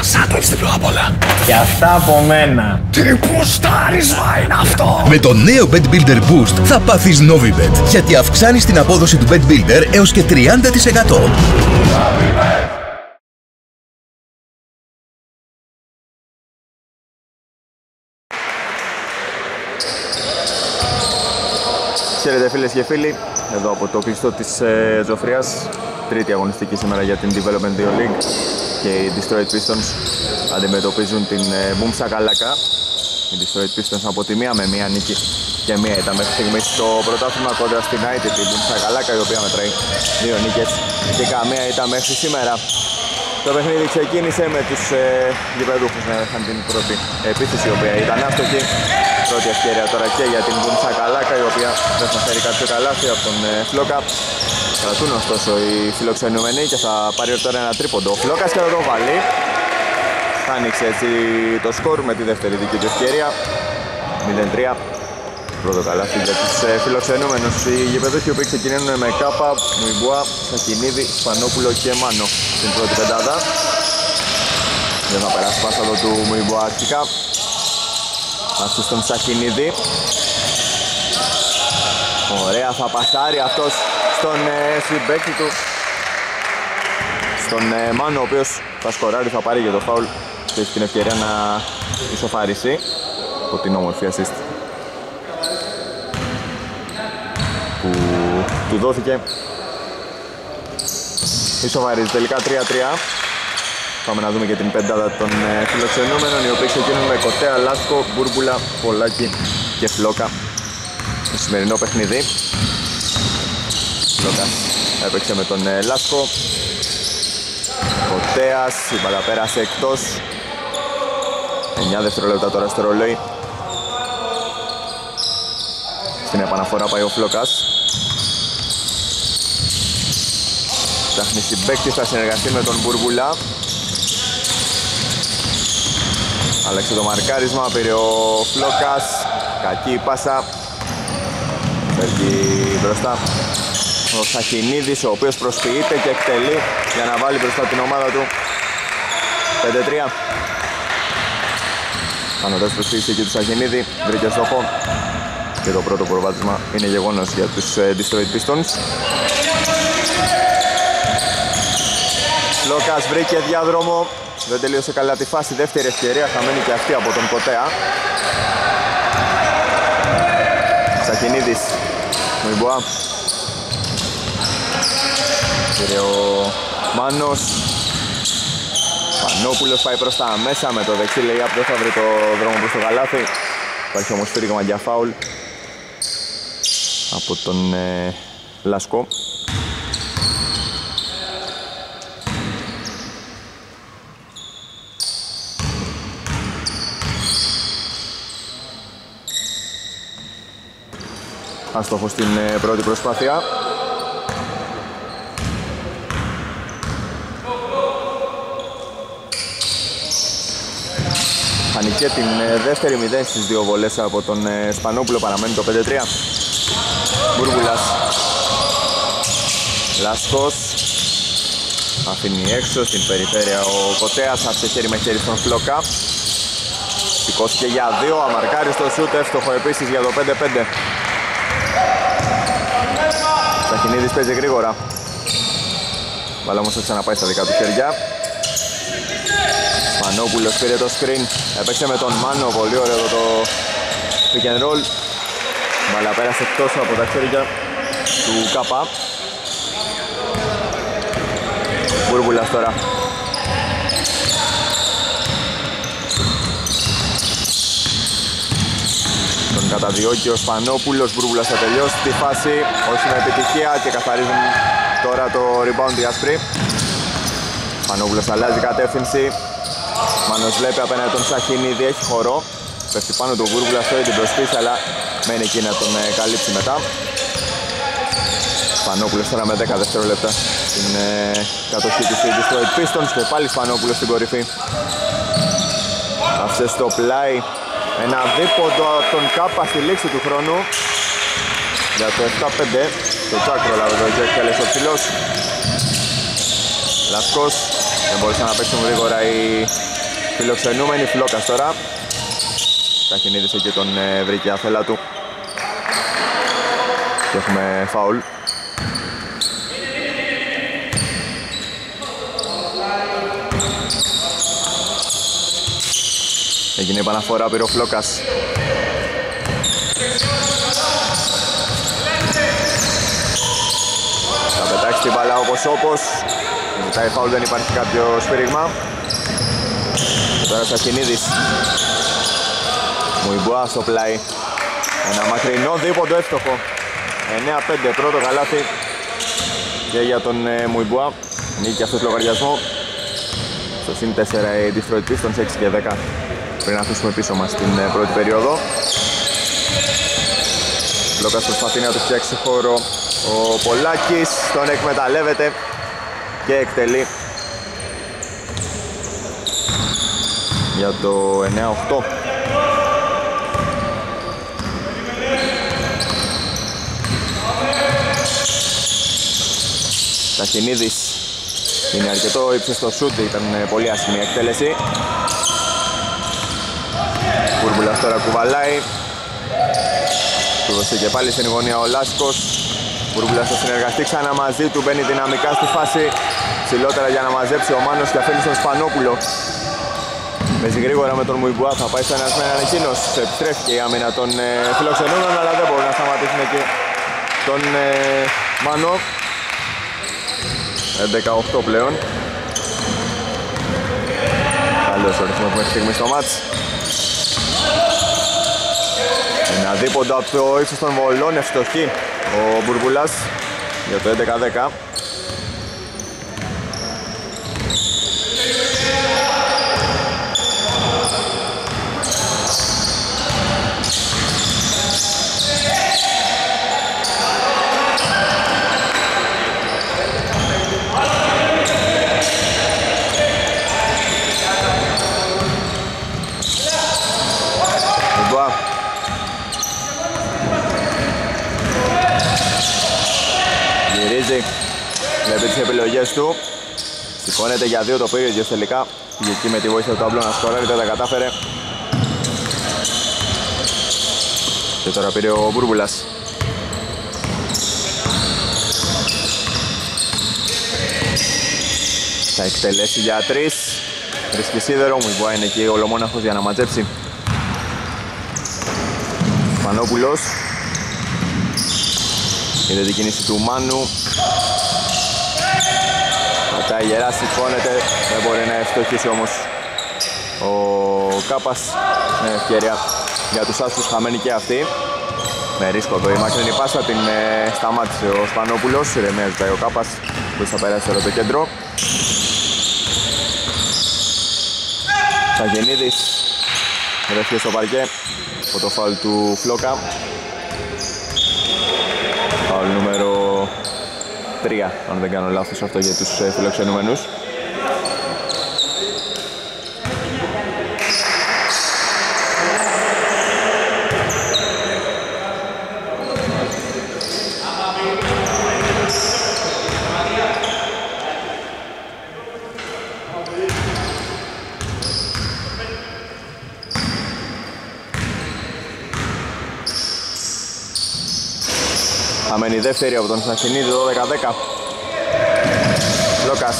Σαν το έτσι πρώτα απ' όλα. Και αυτά από μένα. Τι πουστάρισμα είναι αυτό! Με το νέο Bet Builder Boost θα πάθεις Novibet, γιατί αυξάνεις την απόδοση του Bet Builder έως και 30%. Χαίρετε φίλες και φίλοι, εδώ από το κλειστό της Ζωφρίας. Τρίτη αγωνιστική σήμερα για την Development 2 League και οι Destroyed Pistons αντιμετωπίζουν την Boom Shakalaka. Οι Destroyed Pistons από τη μία με μία νίκη και μία ήταν μέχρι στιγμής στο πρωτάθλημα κόντρα στην United, η Boom Shakalaka, η οποία μετράει 2 νίκες και καμία ήταν μέχρι σήμερα. Το παιχνίδι ξεκίνησε με τους γηπεδούχους να είχαν την πρώτη επίθεση, η οποία ήταν άστοχη. Πρώτη ευκαιρία τώρα και για την Boom Shakalaka, η οποία δεν θα φέρει κάποιο καλάθι από τον Φλόκα. Κρατούν ωστόσο οι φιλοξενούμενοι και θα πάρει τώρα ένα τρίποντο ο Φλόκας και θα το βάλει. Θα ανοίξει έτσι το σκορ με τη δεύτερη δική του ευκαιρία. 0-3. Πρώτο καλάθι για τους φιλοξενούμενους. Οι γηπεδούχοι οι οποίοι ξεκινούν με Κάπα, Μουιμπουά, Σακινίδη, Σπανόπουλο και Μάνο στην πρώτη πεντάδα. Δεν θα περάσει πάσα εδώ του Μουιμπουά αρχικά. Αυτή στον Σακινίδη. Ωραία, θα πασάρει αυτός στον συμπαίκτη του, στον Μάνο, ο οποίος θα σκοράρει, θα πάρει για το φάουλ και έχει την ευκαιρία να ισοφαρίσει από την όμορφη assist που του δόθηκε. Ισοφαρίζει τελικά 3-3. Πάμε να δούμε και την πεντάδα των φιλοξενούμενων, οι οποίοι ξεκινούν με Κοτέα, Λάσκο, Μπούρμπουλα, Πολάκη και Φλόκα στο σημερινό παιχνίδι. Φλόκας έπαιξε με τον Λάσκο. Κοτέας, η μπάλα πέρασε εκτός. 9 δευτερόλεπτα τώρα στο ρολόι. Στην επαναφορά πάει ο Φλόκας. Ψάχνει συμπαίκτη, θα συνεργαστεί με τον Μπούρμπουλα. Άλλαξε το μαρκάρισμα, πήρε ο Φλόκας. Κακή πάσα. Φεύγει μπροστά ο Σαχινίδης, ο οποίος προσποιείται και εκτελεί για να βάλει μπροστά την ομάδα του. 5-3. Κάνοντας προσποίηση και του Σαχινίδη, βρήκε στόχο και το πρώτο προβάδισμα είναι γεγονός για τους Destroyed Pistons. Φλόκας βρήκε διάδρομο, δεν τελείωσε καλά τη φάση, δεύτερη ευκαιρία, χαμένη και αυτή από τον Κοτέα. Σαχινίδης, Μουιμπουά. Πήρε ο Μάνος. Πανόπουλος πάει προς τα μέσα με το δεξί lay-up, δεν θα βρει το δρόμο προς το καλάθι. Υπάρχει όμως φύριγμα για φάουλ από τον Λάσκο. Άστοχο στην πρώτη προσπάθεια. Χάνει και την δεύτερη, 0 στις δύο βολές από τον Σπανόπουλο, παραμένει το 5-3. Μπούρμπουλας. Λάσκος. Αφήνει έξω στην περιφέρεια ο Κοτέας, άφησε χέρι με χέρι στον Φλόκα. Σηκώθηκε για 2, αμαρκάριστο σούτ, εύστοχο επίσης για το 5-5. Σαχινίδης παίζει γρήγορα. Βάλε όμως θα ξαναπάει στα δικά του χέρια. Σπανόπουλος πήρε το screen, έπαιξε με τον Μάνο, πολύ ωραίο το pick and roll. Μπάλα πέρασε εκτός από τα χέρια του Κάπα. Μπούρμπουλας τώρα. Τον καταδιώκει ο Σπανόπουλος, Μπούρμπουλας θα τελειώσει τη φάση, όχι με επιτυχία και καθαρίζουν τώρα το rebound οι άσπροι. Σπανόπουλος αλλάζει κατεύθυνση. Μάνος βλέπει απέναντι τον Σαχινίδη, έχει χώρο. Πέφτει πάνω του Μπούρμπουλας, θέλει την προσπίση, αλλά μένει εκεί να τον καλύψει μετά. Σπανόπουλος τώρα με 10 δευτερόλεπτα στην κατοχή του Destroyed Pistons και πάλι Σπανόπουλος στην κορυφή. Άφησε στο πλάι ένα δίποντο από τον Κάπα στη λήξη του χρόνου για το 7-5. Το τσάκ προλάβει εδώ και εκτέλεσε ο ψηλός. Λασκός Δεν μπορούσαν να παίξουν γρήγορα οι φιλοξενούμενοι. Φλόκας τώρα. Ταχυνίδης εκεί τον βρήκε αφέλα του. Και έχουμε φάουλ. Έγινε επαναφορά, πήρε ο Φλόκας. Θα πετάξει την μπάλα όπως. Ζητάει φάουλ, δεν υπάρχει κάποιο σφύριγμα. Και τώρα Σαχινίδης. Μουιμπουά στο πλάι. Ένα μακρινό δίποντο εύστοχο. 9-5, πρώτο καλάθι και για τον Μουιμπουά. Νίκη αυτός λογαριασμό. Στο συν 4 οι Detroit Pistons, 6 και 10 πριν αφήσουμε πίσω μας την πρώτη περίοδο. Λόκας προσπαθεί να του φτιάξει χώρο ο Πολάκης, τον εκμεταλλεύεται και εκτελεί για το 9-8. Ταχυνίδης είναι αρκετό ύψος στο σούτ, ήταν πολύ άσχημη εκτέλεση. Μπούρμπουλας τώρα κουβαλάει. Του δώσε και πάλι στην γωνία ο Λάσκος. Μπούρμπουλας θα συνεργαστεί ξανά μαζί του, μπαίνει δυναμικά στη φάση. Ψηλότερα για να μαζέψει ο Μάνος και αφήνει στον Σπανόπουλο. Παίζει γρήγορα με τον Μουιμπουά, θα πάει στο ένας με έναν εκείνος. Επιστρέφει και η άμυνα των φιλοξενούμενων, αλλά δεν μπορούν να σταματήσουν εκεί τον Μάνο. 11-8 πλέον. Καλώς ο ρυθμός μέχρι στιγμή στο μάτς. Ένα δίποντο από το ύψος των βολών, ευστοχή ο Μπουρμπουλάς για το 11-10. Βλέπει τις επιλογές του. Σηκώνεται για 2 το πήρε τελικά. Πήγε εκεί με τη βοήθεια του ταμπλό να σκοράρει, δεν τα κατάφερε. Και τώρα πήρε ο Μπούρμπουλας. Θα εκτελέσει για 3. Βρίσκει σίδερο, Μουιμπουά είναι εκεί ολομόναχος για να μαζέψει. Μανόπουλος. Είδε την κίνηση του Μάνου. Πατάει γερά, σηκώνεται, δεν μπορεί να ευστοχίσει όμως ο Κάπας. Με ευκαιρία για τους άσπρους, χαμένη και αυτή. Με ρίσκο εδώ η μακρινή πάσα, την σταμάτησε ο Σπανόπουλος. Ηρεμία ζητάει ο Κάπας που θα περάσει τώρα το κέντρο. Σαγενίδης βρέθηκε στο παρκέ από το φάουλ του Φλόκα. Φάουλ νούμερο 3, αν δεν κάνω λάθος αυτό για τους φιλοξενούμενους. Αμένη δεύτερη από τον Σαχινίδη, 12-10. Λόκας.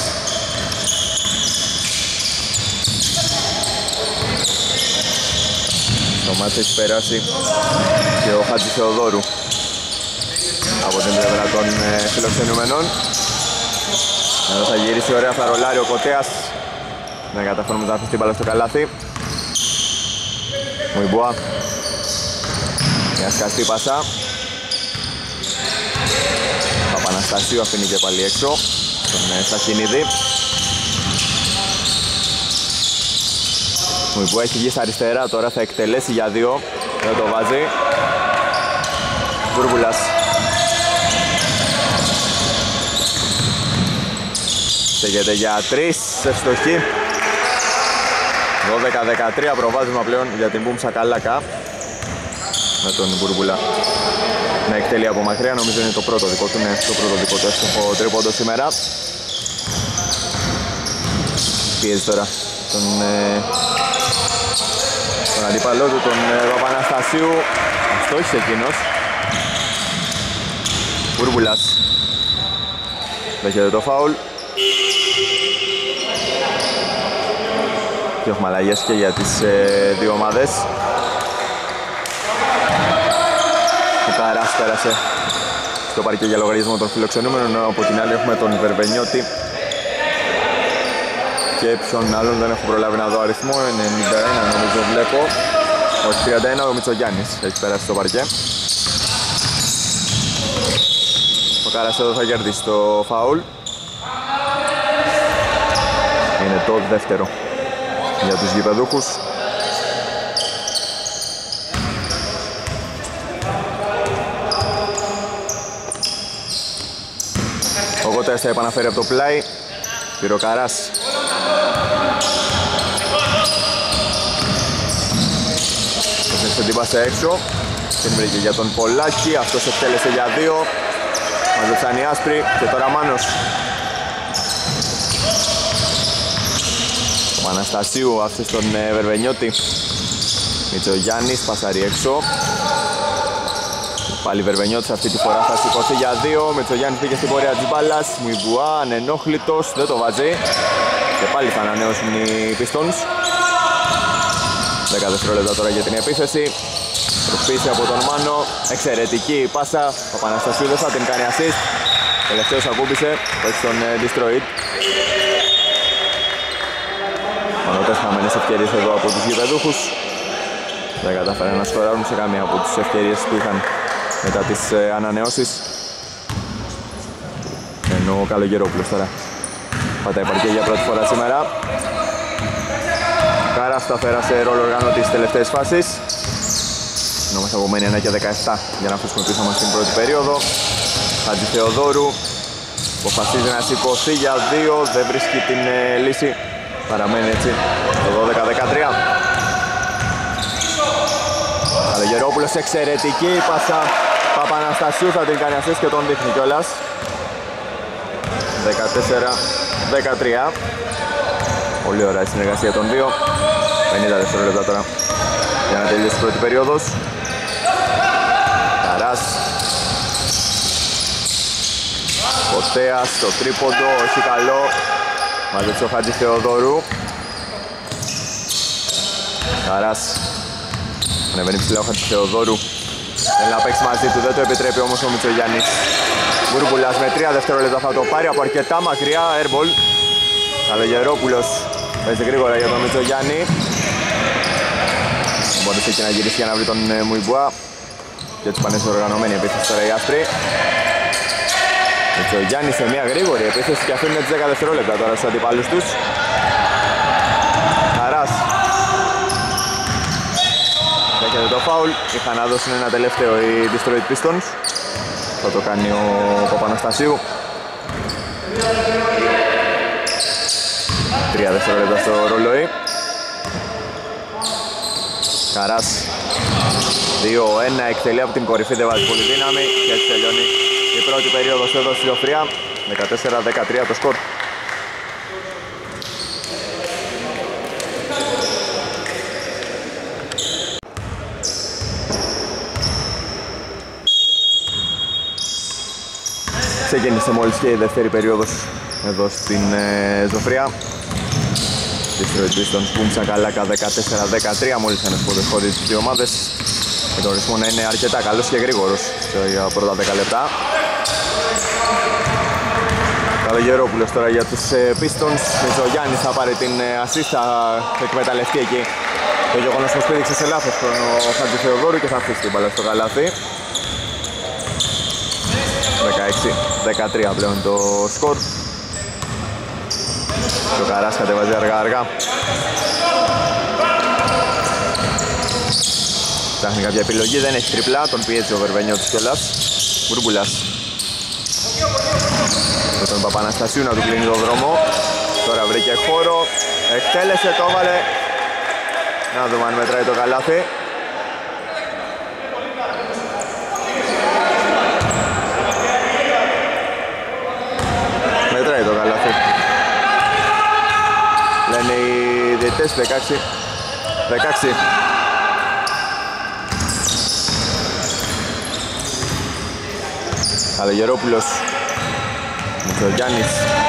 Το μάτς έχει περάσει και ο Χατζηθεοδόρου από την πλευρά των φιλοξενούμενων. Εδώ θα γυρίσει ωραία, θα ρολάρει ο Κοτέας. Να καταφέρουμε να αφήσει την μπάλα στο καλάθι. Μουιμπουά. Μια σκαστή πασά. Παπαναστασίου αφήνει και πάλι έξω τον Σαχινίδη. Μουιμπουά έχει βγει στα αριστερά, τώρα θα εκτελέσει για 2. Δεν το βάζει. Μπούρμπουλας. Στέγεται για 3, ευστοχή. 12-13 προβάδισμα πλέον για την Μπουμ Σακαλάκα. Με τον Μπούρμπουλα να εκτελεί από μακριά, νομίζω είναι το πρώτο δικό του, το πρώτο δικό του εύστοχο τρίποντο σήμερα. πιέζει τώρα τον αντίπαλό του, τον Παπαναστασίου. Αστόχησε εκείνος. Βούρμπουλας δέχεται το φάουλ. Και έχουμε αλλαγές και για τις δύο ομάδες. Ο Καράς πέρασε στο παρκέ για λογαριασμό των φιλοξενούμενων, από την άλλη έχουμε τον Βερβενιώτη και ποιον άλλον δεν έχω προλάβει να δω αριθμό. 91 νομίζω βλέπω, όχι 31, ο Μητσογιάννης έχει πέρασει στο παρκέ. Ο Καράς εδώ θα κερδίσει το φάουλ. Είναι το δεύτερο για τους γηπεδούχους. Ο Κότες θα επαναφέρει από το πλάι. Πήρε ο Καράς. Έστησε την πάσα έξω. Την βρήκε για τον Πολάκη. Αυτός εκτέλεσε για δύο. Μαζέψαν οι άσπροι και τώρα Μάνος. Ο Αναστασίου άφησε στον Βερβενιώτη. Μητσογιάννης πασάρει έξω. Πάλι Βερβενιώτης αυτή τη φορά θα σηκωθεί για δύο. Μητσογιάννης πήγε στην πορεία της μπάλας. Μουιμπουά ανενόχλητος, δεν το βάζει. Και πάλι θα ανανεώσουν οι Pistons. 10 δευτερόλεπτα τώρα για την επίθεση. Προσπίση από τον Μάνο. Εξαιρετική η πάσα. Ο Παναστασίου δεν θα την κάνει assist. Τελευταίος ακούμπησε, όχι στον Destroyed. Μονοτές χαμένες ευκαιρίες εδώ από τους γηπεδούχους. Δεν κατάφεραν να σκοράρουν σε καμία από τις ευκαιρίες που είχαν μετά τις ανανεώσεις. Ενώ ο Καλογερόπουλος τώρα πατάει παρκέ για πρώτη φορά σήμερα. Κάρας θα πέρασε ρόλο οργανωτή στις τελευταίες φάσεις. Ενώ μας απομένει 1 και 17 για να αφήσουμε πίσω μας την πρώτη περίοδο. Χατζηθεοδόρου αποφασίζει να σηκωθεί για δύο, δεν βρίσκει την λύση. Παραμένει έτσι το 12-13. Καλογερόπουλος εξαιρετική πάσα. Παπαναστασίου θα την κάνει assist και τον δείχνει κιόλας. 14-13. Πολύ ωραία η συνεργασία των δύο. 50 δευτερόλεπτα τώρα για να τελειώσει η πρώτη περίοδος. Καράς. Κοτέας στο τρίποντο, όχι καλό. Μαζέψε ο Χατζηθεοδόρου. Καράς. Ανεβαίνει ψηλά ο Χατζηθεοδόρου. Θέλει να παίξει μαζί του, δεν το επιτρέπει όμως ο Μητσογιάννης. Βούρμπουλας με 3 δευτερόλεπτα θα το πάρει από αρκετά μακριά. Airball. Καλογερόπουλος παίζει γρήγορα για τον Μητσογιάννη. Μπορούσε και να γυρίσει για να βρει τον Μουιμπουά. Και έτσι πάνε σε οργανωμένη επίθεση τώρα οι άσπροι. Μητσογιάννη σε μια γρήγορη επίθεση και αφήνουν τις 10 δευτερόλεπτα τώρα στους αντιπάλους τους. Χαράς. Δέχεται το φάουλ. Είχαν να δώσουν ένα τελευταίο οι Destroyed Pistons. Θα το κάνει ο Παπαναστασίου. 3 δευτερόλεπτα στο ρολόι. Καράς 2-1, εκτελεί από την κορυφή, δεν βάζει πολύ δύναμη και έτσι τελειώνει η πρώτη περίοδος εδώ στη Ζωφριά. 14-13 το σκορ. Ξεκίνησε μόλις και η δεύτερη περίοδος εδώ στην Ζωφριά. Destroyed Pistons πούμψαν καλάκα 14-13, μόλις ένας πόντος χωρίς τις δύο ομάδες. Με τον ρυθμό να είναι αρκετά καλός και γρήγορος για πρώτα 10 λεπτά. Καλογερόπουλος τώρα για τους Pistons. Μητσογιάννης θα πάρει την assist, θα εκμεταλλευτεί εκεί το γεγονός πως πήδηξε σε λάθος χρόνο ο Χατζηθεοδόρου και θα αφήσει την μπάλα στο καλάθι. 16-13 πλέον το σκορ. Και ο Καράς κατεβάζει αργά-αργά. Ψάχνει κάποια επιλογή, δεν έχει τριπλά, τον πιέζει ο Βερβενιώτης κιόλας. Βούρμπουλας. Με τον Παπαναστασίου να του κλείνει το δρόμο. Τώρα βρήκε χώρο, εκτέλεσε, το έβαλε. Να δούμε αν μετράει το καλάθι. Μετράει το καλάθι. λένε οι διαιτητές. 16. Καλογερόπουλος, Μητσογιάννης.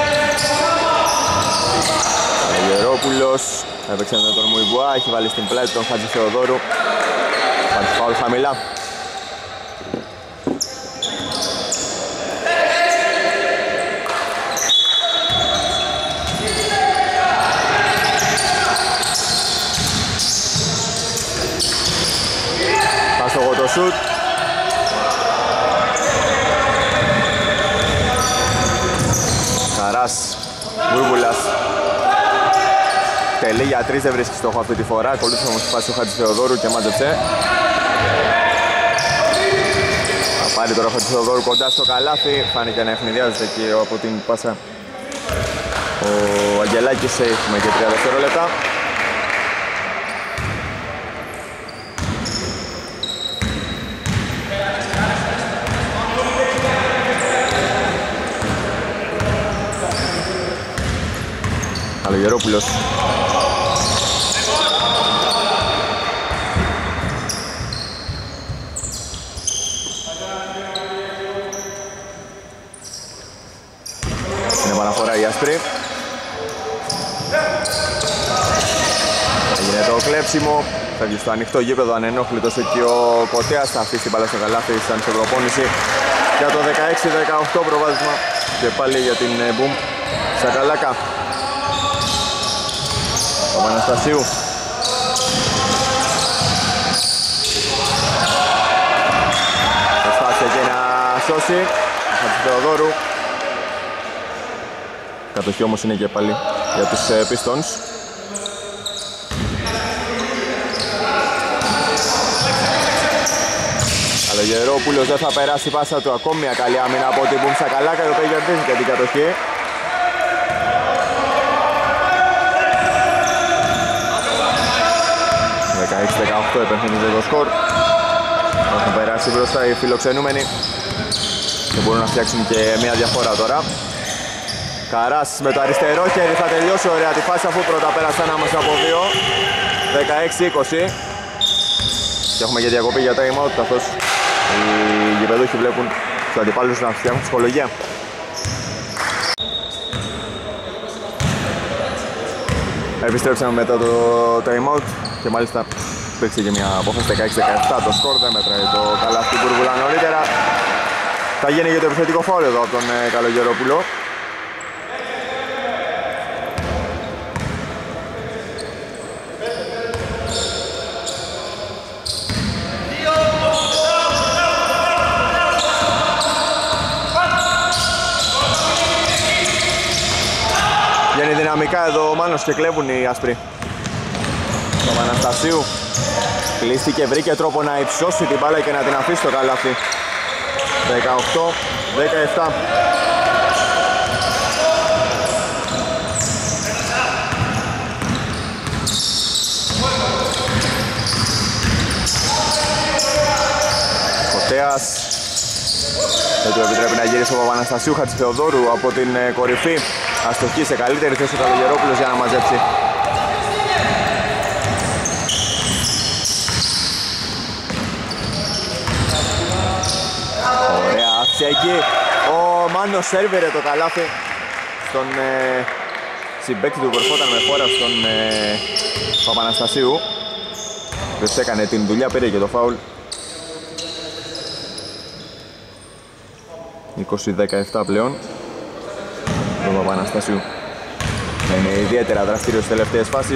Καλογερόπουλος έπαιξε με τον Μουιμπουά, έχει βάλει στην πλάτη τον Χατζηθεοδόρου. Υπάρχει φάουλ χαμηλά. Πάσογο το σουτ. Καράς, Βούρβουλας. Τελεί για 3, δεν βρίσκει στόχο αυτή τη φορά. Ακολούθησε όμως τη φάση του Χατζηθεοδόρου και μάζεψε. Θα πάρει τώρα ο Χατζηθεοδόρου κοντά στο καλάθι. Φάνηκε να ευνηδιάζεται εκεί από την πάσα ο Αγγελάκης. Έχουμε και 3 δευτερόλεπτα. Καλογερόπουλος. Είναι επαναφορά η άσπρη. Έγινε το κλέψιμο. Φεύγει στο ανοιχτό γήπεδο ανενόχλητος εκεί ο Κοτέας. Θα αφήσει την μπάλα στο καλάθι σαν σε προπόνηση για το 16-18 προβάδισμα. Και πάλι για την Μπουμ Σακαλάκα. Ο Αναστασίου. Προσπάθησε και να σώσει ο Χατζηθεοδόρου. Κατοχή όμως είναι και πάλι για τους Pistons. Καλογερόπουλος δεν θα περάσει η πάσα του. Ακόμη μια καλή άμυνα από την Μπουμ Σακαλάκα, η οποία κερδίζει και την κατοχή. 16-18 επενθυμίζει το σκορ. Έχουν περάσει μπροστά οι φιλοξενούμενοι και μπορούν να φτιάξουν και μια διαφορά τώρα. Καράς με το αριστερό χέρι θα τελειώσει ωραία τη φάση, αφού πρώτα πέρασαν άμεσα από 2. 16-20 και έχουμε και διακοπή για time out, καθώς οι γηπεδούχοι βλέπουν τους αντιπάλους να φτιάχνουν ψυχολογία. Επιστρέψαμε μετά το time out και μάλιστα υπήρξε και μια απόφαση 16-17. Το σκορ δεν μέτραγε το καλάθι του Μπούρβουλα νωρίτερα. Θα γίνει και το επιθετικό φάουλ εδώ από τον Καλογερόπουλο. Βγαίνει δυναμικά εδώ ο Μάνος και κλέβουν οι άσπροι. Το Αναστασίου κλείστηκε, βρήκε τρόπο να υψώσει την μπάλα και να την αφήσει στο καλάθι. 18-17. Κοτέας δεν του επιτρέπει να γυρίσει ο Παπαναστασίου. Χατζηθεοδόρου από την κορυφή. Αστοχή, σε καλύτερη θέση ο Καλογερόπουλος για να μαζέψει. Ωραία άφησε εκεί. Ο Μάνος σέρβερε το καλάθι στον συμπαίκτη του που ερχόταν με φόρα στον Παπαναστασίου. Δεν έκανε την δουλειά, πήρε και το φάουλ. 20-17 πλέον. Τον Παπαναστασίου είναι ιδιαίτερα δραστήριος στις τελευταίες φάσεις.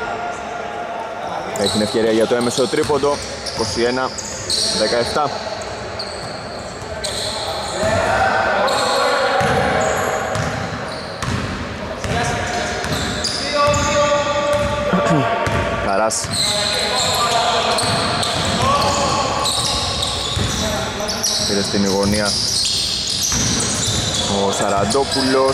Έχει την ευκαιρία για το έμεσο τρίποντο. 21-17. Καράς. Πήρε στην γωνία ο Σαραντόπουλος.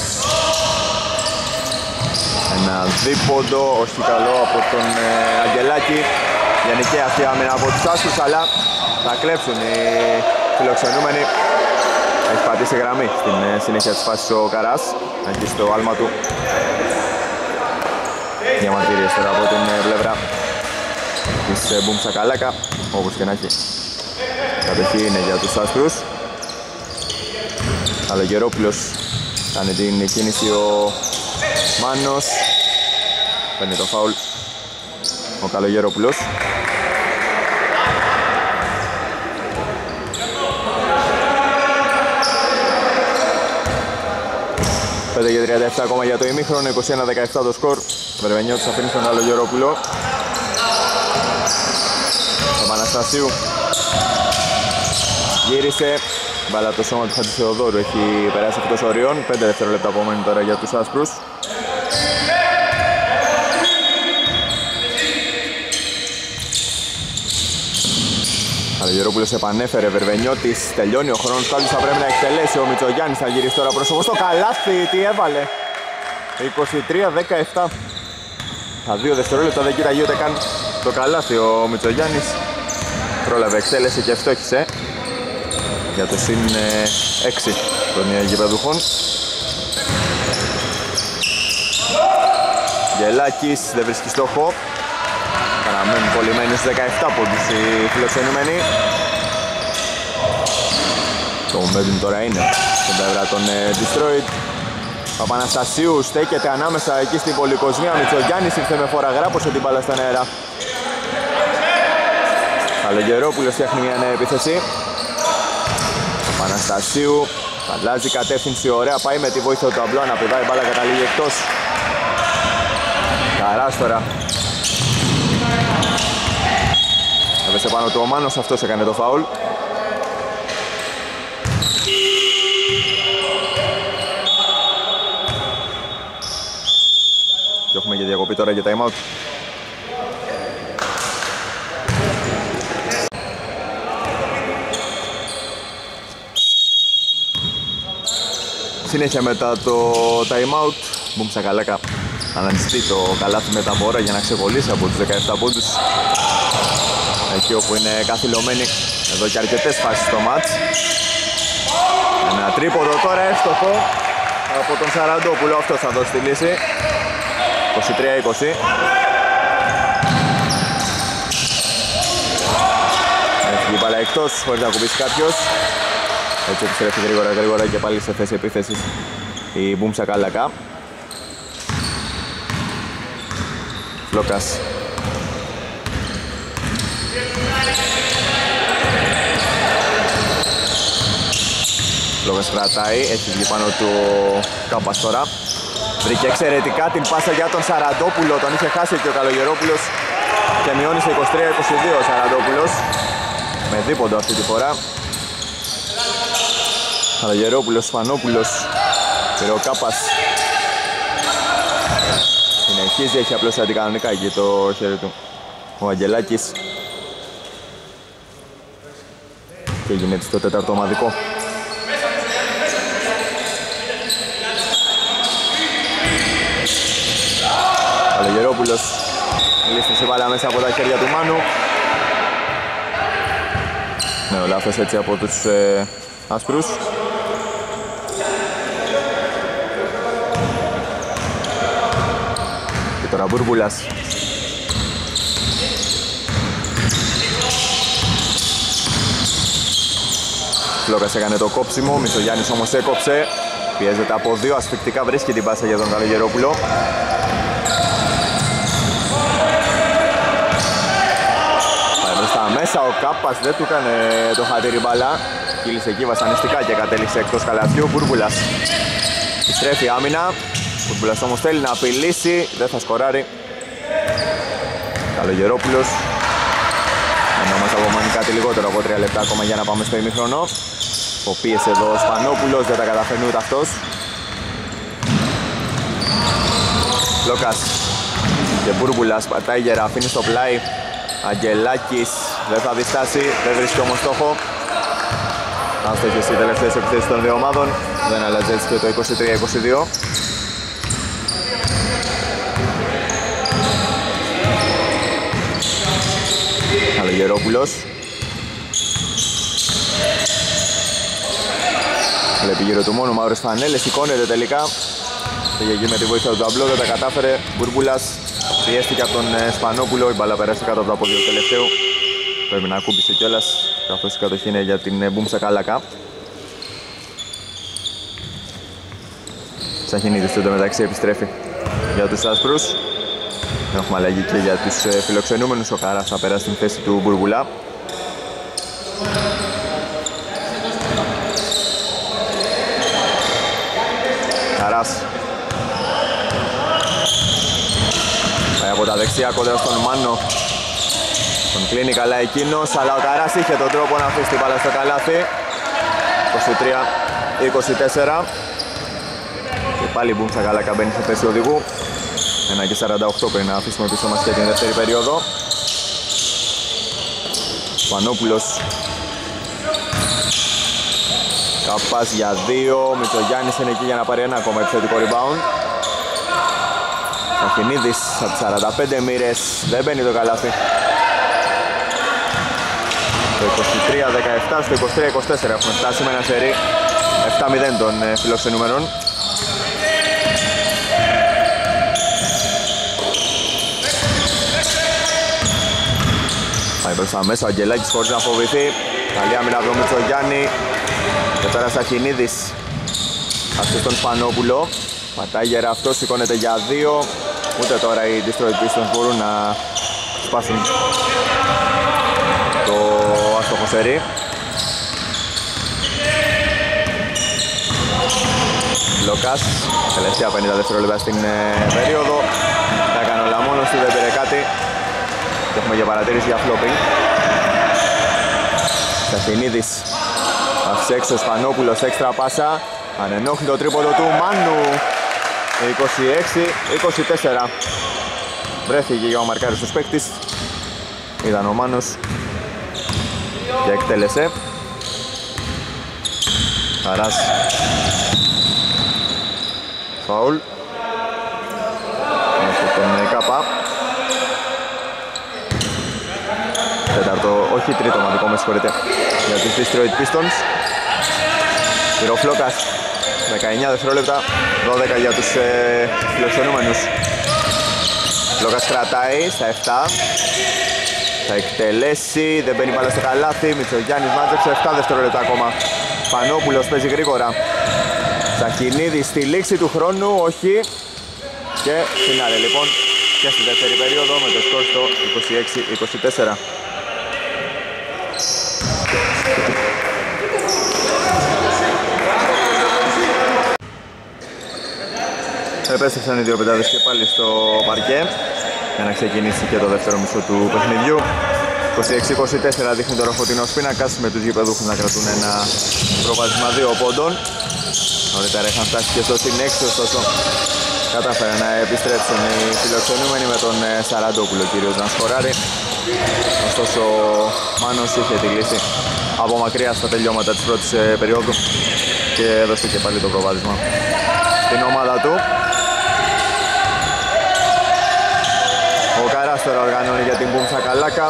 Ένα δίποντο, όχι καλό από τον Αγγελάκη. Γενική αυτή άμυνα από τους άσπρους, αλλά θα κλέψουν οι φιλοξενούμενοι. Έχει πατήσει γραμμή στην συνέχεια της φάσης ο Καράς, εκεί στο άλμα του. διαμαρτυρίες τώρα από την πλευρά της Μπουμ Σακαλάκα. Όπως και να έχει, κατοχή είναι για τους άσπρους. Καλογερόπουλος κάνει την κίνηση ο Μάνος. Παίρνει το φάουλ ο Καλογερόπουλος. 5 και 37 ακόμα για το ημίχρονο, 21-17 το σκορ. Βερβενιώτης αφήνει στον Καλογερόπουλο. Παναστασίου γύρισε, μπάλα από το σώμα του Χατζηθεοδόρου, έχει περάσει εκτός ορίων. 5 δευτερόλεπτα απομένουν τώρα για τους άσπρους. Καλογερόπουλος επανέφερε, Βερβενιώτης, τελειώνει ο χρόνος, πάντως θα πρέπει να εκτελέσει ο Μητσογιάννης, θα γυρίσει τώρα πρόσωπο στο καλάθι, τι έβαλε. 23-17. Τα 2 δευτερόλεπτα δεν κοίταγε ούτε καν το καλάθι ο Μητσογιάννης. Πρόλαβε, εκτέλεσε και ευτόχισε για το συν 6 των γηπεδούχων. Γελάκης δεν βρίσκει στόχο. Παραμένουν κολλημένοι στους 17 πόντους οι φιλοξενούμενοι. Το momentum τώρα είναι στην πλευρά των Destroyed. Παπαναστασίου στέκεται ανάμεσα εκεί στην πολυκοσμία. Μητσογιάννης ήρθε με φορά, γράπωσε την μπάλα στον αέρα. Καλογερόπουλος φτιάχνει μια νέα επίθεση. Παπαναστασίου αλλάζει κατεύθυνση, ωραία, πάει με τη βοήθεια του ταμπλό, αναπηδάει μπάλα, καταλήγει εκτός. Καράς τώρα. Έπεσε πάνω του ο Μάνος, αυτός έκανε το φάουλ. Και έχουμε και διακοπή τώρα για time out. Συνέχεια μετά το time out, Μπουμ Σακαλάκα αναζητεί το καλάθι με τα μπόρα για να ξεκολλήσει από τους 17 πόντους. Εκεί όπου είναι καθυλωμένοι εδώ και αρκετές φάσεις στο μάτς. Ένα τρίποδο τώρα εύστοχο από τον Σαραντόπουλο, αυτός θα δώσει τη λύση. 23-20. Έφυγε η μπάλα εκτός χωρίς να κουμπίσει κάποιος. Έτσι επιστρέφει γρήγορα και πάλι σε θέση επίθεσης η Μπουμ Σακαλάκα. Φλόκας. Φλόκας κρατάει, έχει βγει πάνω του Κάπας τώρα. Βρήκε εξαιρετικά την πάσα για τον Σαραντόπουλο, τον είχε χάσει και ο Καλογερόπουλος και μειώνει σε 23-22 ο Σαραντόπουλος με δίποντο αυτή τη φορά. Καλογερόπουλος, Σπανόπουλος, πήρε ο Κάπας. Συνεχίζει, έχει απλώς αντικανονικά εκεί το χέρι του ο Αγγελάκης και γίνεται στο τέταρτο ομαδικό. Καλογερόπουλος λύστησε μπάλα μέσα από τα χέρια του Μάνου. Ναι, ο λάθος έτσι από τους άσπρους. Και τώρα Μπούρμπουλας. Φλόκας έκανε το κόψιμο, Μητσογιάννης όμως έκοψε. Πιέζεται από δύο, ασφικτικά βρίσκει την πάσα για τον Καλογερόπουλο. Πάει μπροστά μέσα, ο Κάπας δεν του έκανε το χατήρι μπαλά. Κύλησε εκεί βασανιστικά και κατέληξε εκτός καλαθιού. Μπούρμπουλας επιστρέφει άμυνα. Μπούρμπουλας όμως θέλει να απειλήσει, δεν θα σκοράρει. Καλογερόπουλος. Ενώ μας απομένει κάτι λιγότερο από 3 λεπτά ακόμα για να πάμε στο ημίχρονο. Ο πίεσε εδώ ο Σπανόπουλος, δεν τα καταφέρνει ούτε αυτός. Λόκας και Μπούρμπουλας πατάει γερά, αφήνει στο πλάι. Αγγελάκης δεν θα διστάσει, δεν βρίσκει όμως στόχο. Άστοχες οι τελευταίες επιθέσεις των δύο ομάδων, δεν αλλάζει έτσι και το 23-22. Καλογερόπουλος. Βλέπει γύρω του μόνο μαύρες φανέλες, σηκώνεται τελικά. Πήγε εκεί με τη βοήθεια του ταμπλό, δεν τα κατάφερε. Μπούρμπουλας πιέστηκε από τον Σπανόπουλο, η μπάλα περάσει κάτω από τα πόδια του τελευταίου. Πρέπει να ακούμπησε κιόλας, καθώς η κατοχή είναι για την Μπουμ Σακαλάκα. Σαχινίδης τότε μεταξύ επιστρέφει για τους άσπρους. Έχουμε αλλαγή και για τους φιλοξενούμενους. Ο Καράς θα περάσει στην θέση του Μπουρμπουλά. Καράς πάει από τα δεξιά κοντά στον Μάνο. Τον κλείνει καλά εκείνος, αλλά ο Καράς είχε τον τρόπο να αφήσει την μπάλα στο καλάθι. 23-24. Και πάλι η Μπουμ Σακαλάκα μπαίνει σε θέση οδηγού. 1:48 πριν να αφήσουμε πίσω μας και την δεύτερη περίοδο. Πανόπουλος. Καπάς για 2. Μητσογιάννης είναι εκεί για να πάρει ένα ακόμα επιθετικό rebound. Σαχινίδης από τις 45 μοίρες. Δεν μπαίνει το καλάθι. Το 23-17 στο 23-24 έχουμε φτάσει με ένα σερί 7-0 των φιλοξενούμενων. Πάει μπροστά μέσα ο Αγγελάκης χωρίς να φοβηθεί. Καλή άμυνα από τον Μητσογιάννη. Και τώρα Σαχινίδης. Αυτή στον Σπανόπουλο. Πατάει γερά αυτό, σηκώνεται για 2. Ούτε τώρα οι Detroit Pistons μπορούν να σπάσουν το άστοχο σερί. Λοκάς, τελευταία 50 δευτερόλεπτα στην περίοδο. Τα έκανε όλα μόνος του, δεν πήρε κάτι. Και έχουμε για παρατήρηση για flopping. Σαχινίδης. Άφησε έξω ο Σπανόπουλος, έξτρα πάσα. Ανενόχλητο τρίποντο του Μάνου. 26-24. Βρέθηκε για ο μαρκάριστος παίκτης. Ήταν ο Μάνος και εκτέλεσε. Χαράς. Φαουλ. Από τον Κάπα. Τέταρτο, όχι τρίτο μαδικό, με συγχωρείτε, για τους Detroit Pistons. Πυροφλόκας, 19 δευτερόλεπτα, 12 για τους φιλοξενούμενους. Φλόκας κρατάει στα 7. Θα εκτελέσει, δεν μπαίνει μπάλα στο καλάθι. Μητσογιάννης μάζεψε 7 δευτερόλεπτα ακόμα. Πανόπουλος παίζει γρήγορα. Σαχινίδης στη λήξη του χρόνου, όχι. Και φινάλε λοιπόν και στη δεύτερη περίοδο με το σκορ στο 26-24. Επέστρεψαν οι δύο πεντάδες και πάλι στο παρκέ για να ξεκινήσει και το δεύτερο μισό του παιχνιδιού. 26-24 δείχνει τώρα ο φωτεινός πίνακας με τους γηπεδούχους να κρατούν ένα προβάδισμα 2 πόντων. Νωρίτερα είχαν φτάσει και στο συν 6, ωστόσο κατάφεραν να επιστρέψουν οι φιλοξενούμενοι με τον Σαραντόπουλο κυρίως να σκοράρει. Ωστόσο ο Μάνος είχε τη λύση από μακριά στα τελειώματα της πρώτης περίοδου και έδωσε και πάλι το προβάδισμα στην ομάδα του. Ο Καράς τώρα οργανώνει για την Μπουμ Σακαλάκα.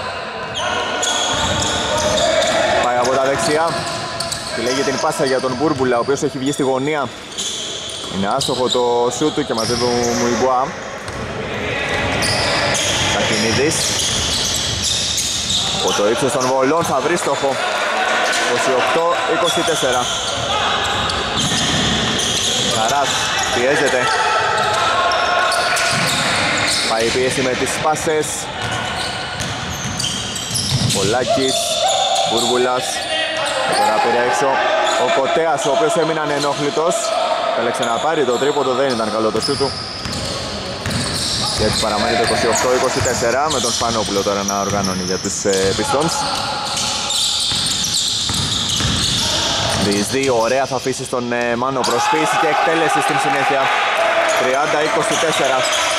Πάει από τα δεξιά. Επιλέγει την πάσα για τον Μπούρμπουλα, ο οποίος έχει βγει στη γωνία. Είναι άστοχο το σούτ του και μαζεύει ο Μουιμπουά. Σαχινίδης. Από το ύψος των βολών θα βρει στόχο. 28-24. Καράς πιέζεται. Πάει η πίεση με τις πάσες. Πολάκης, Μπούρμπουλας. Τώρα πήρε έξω ο Κοτέας, ο οποίος έμεινε ανενόχλητος. Έλεξε να πάρει το τρίποντο, δεν ήταν καλό το σούτ του. Και έτσι παραμένει το 28-24 με τον Σπανόπουλο τώρα να οργανώνει για τους Pistons. Διεισδύει, ωραία, θα αφήσει στον Μάνο προσποίηση και εκτέλεση στην συνέχεια. 30-24.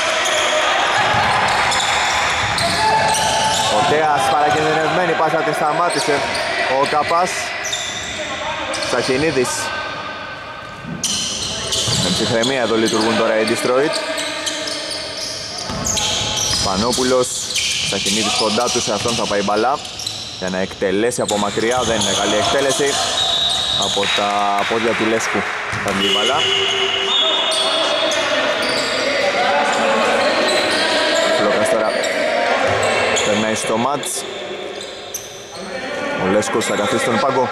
Ο Τέας παρακινδυνευμένη πάσα τη σταμάτησε. Ο Καπάς. Σαχινίδης. Με ψυχραιμία εδώ λειτουργούν τώρα οι Detroit. Πανόπουλος. Σαχινίδης κοντά του, σε αυτόν θα πάει μπαλά για να εκτελέσει από μακριά. Δεν είναι καλή εκτέλεση. Από τα πόδια του Λέσκου θα βγει η μπαλά. ξεκινάει στο μάτς. Ο Λέσκος θα καθίσει στον πάγκο.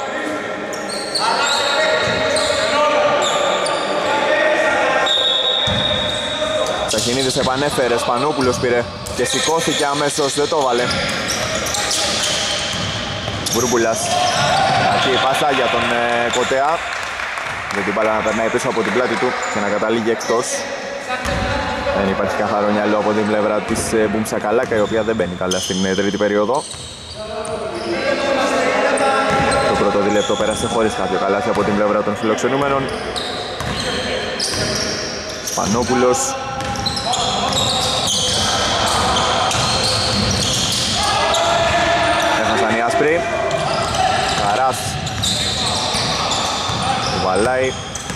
Τσαχινίδης επανέφερε, Σπανόπουλος πήρε και σηκώθηκε αμέσως, δεν το βάλε. Μπούρμπουλας. Aquí η πάσα για τον Κοτέα. Δεν την μπάλα να περνάει πίσω από την πλάτη του και να καταλήγει εκτός. Δεν υπάρχει καθαρό μυαλό από την πλευρά της Μπουμψακαλάκα, η οποία δεν μπαίνει καλά στην τρίτη περίοδο. Το πρώτο δίλεπτο πέρασε χωρίς κάποιο καλάθι από την πλευρά των φιλοξενούμενων. Σπανόπουλος. Έχασαν οι άσπροι. Καράς. Βαλάει.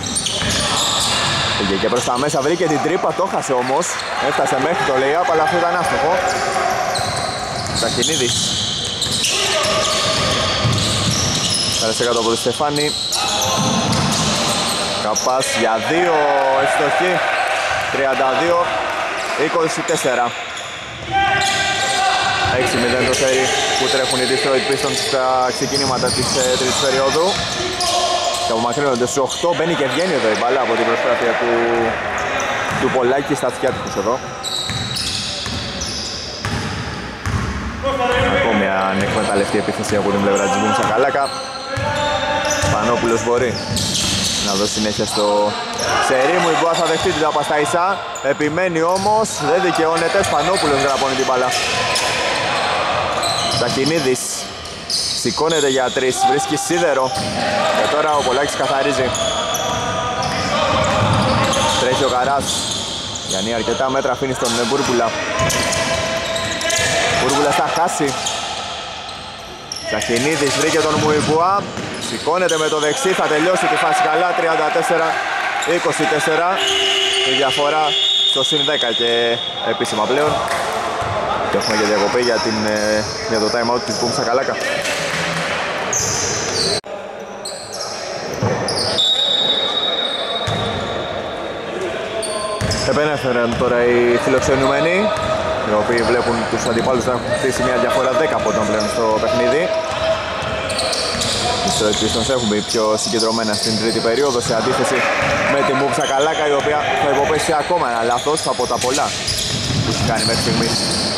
Πήγε και προς τα μέσα, βρήκε την τρύπα, το χάσε όμως. Έφτασε μέχρι το lay-up, αλλά αυτό ήταν άστοχο. Τσαχινίδης. Πέρασε κάτω από τη Στεφάνη. Καπάς για 2, ευστοχή. 32-24. 6-0 το σέρι που τρέχουν οι Detroit Pistons στα ξεκινήματα της τρίτης περίοδου. Και απομακρύνονται στους 8, μπαίνει και βγαίνει εδώ η μπάλα από την προσπάθεια του Πολάκη στα αυτιά τους εδώ. Ακόμη αν εκμεταλλευτεί επίθεση από την πλευρά της Μπουμψακαλάκα. Σπανόπουλος μπορεί να δώσει συνέχεια στο σερί μου, η Μποά θα δεχτεί την Παπασταϊσά. Επιμένει όμως, δεν δικαιώνεται, Σπανόπουλος γραπώνει την μπάλα. Τσαχινίδης. Σηκώνεται για 3, βρίσκει σίδερο και τώρα ο Πολάκης καθαρίζει. Τρέχει ο Καράς. Γιάννη αρκετά μέτρα, αφήνει στον Μπούρμπουλα. Μπούρμπουλας θα χάσει. Τσαχινίδης βρήκε τον Μουιμπουά. Σηκώνεται με το δεξί, θα τελειώσει τη φάση καλά. 34-24. Η διαφορά στο συν 10 και επίσημα πλέον. Και έχουμε και διακοπή για το time out της Μπουμψακαλάκα. Επενέφεραν τώρα οι φιλοξενούμενοι, οι οποίοι βλέπουν τους αντιπάλους να έχουν χτίσει μια διαφορά 10 από τον πλέον στο παιχνίδι. Οι Detroit Pistons έχουν μπει πιο συγκεντρωμένα στην τρίτη περίοδο σε αντίθεση με την Μπουμψακαλάκα, η οποία θα υποπέσει ακόμα ένα λάθος από τα πολλά που έχει κάνει μέχρι στιγμής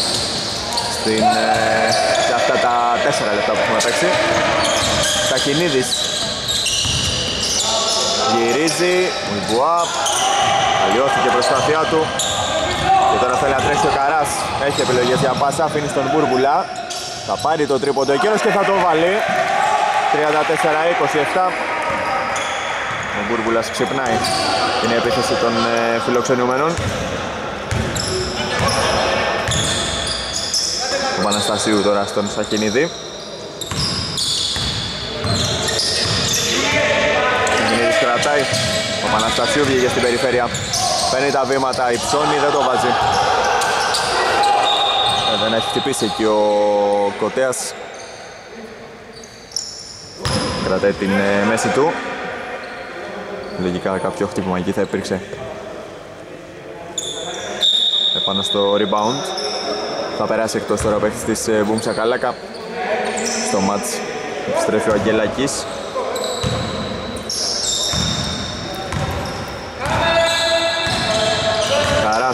σε αυτά τα 4 λεπτά που έχουμε παίξει. Τσαχινίδης γυρίζει, Μουιμπουά. Αλλιώθηκε η προσπάθειά του και τώρα θέλει να τρέξει ο Καράς. Έχει επιλογές για πάσα, αφήνει στον Μπούρμπουλα. Θα πάρει το τρίποντο εκείνος και θα το βάλει. 34-27. Ο Μπούρμπουλας ξυπνάει την επίθεση των φιλοξενούμενων. Ο Παναστασίου τώρα στον Σακινίδη. Σακινίδης κρατάει. Ο Παναστασίου βγήκε στην περιφέρεια. Παίρνει τα βήματα, υψώνει, δεν το βάζει. Δεν έχει χτυπήσει εκεί ο Κοτέας. Κρατάει την μέση του. Λογικά κάποιο χτύπημα εκεί θα υπήρξε. Επάνω στο rebound. Θα περάσει εκτός τώρα ο παίκτης της Μπουμψακαλάκα. Στο μάτς επιστρέφει ο Αγγελάκης. Καράς.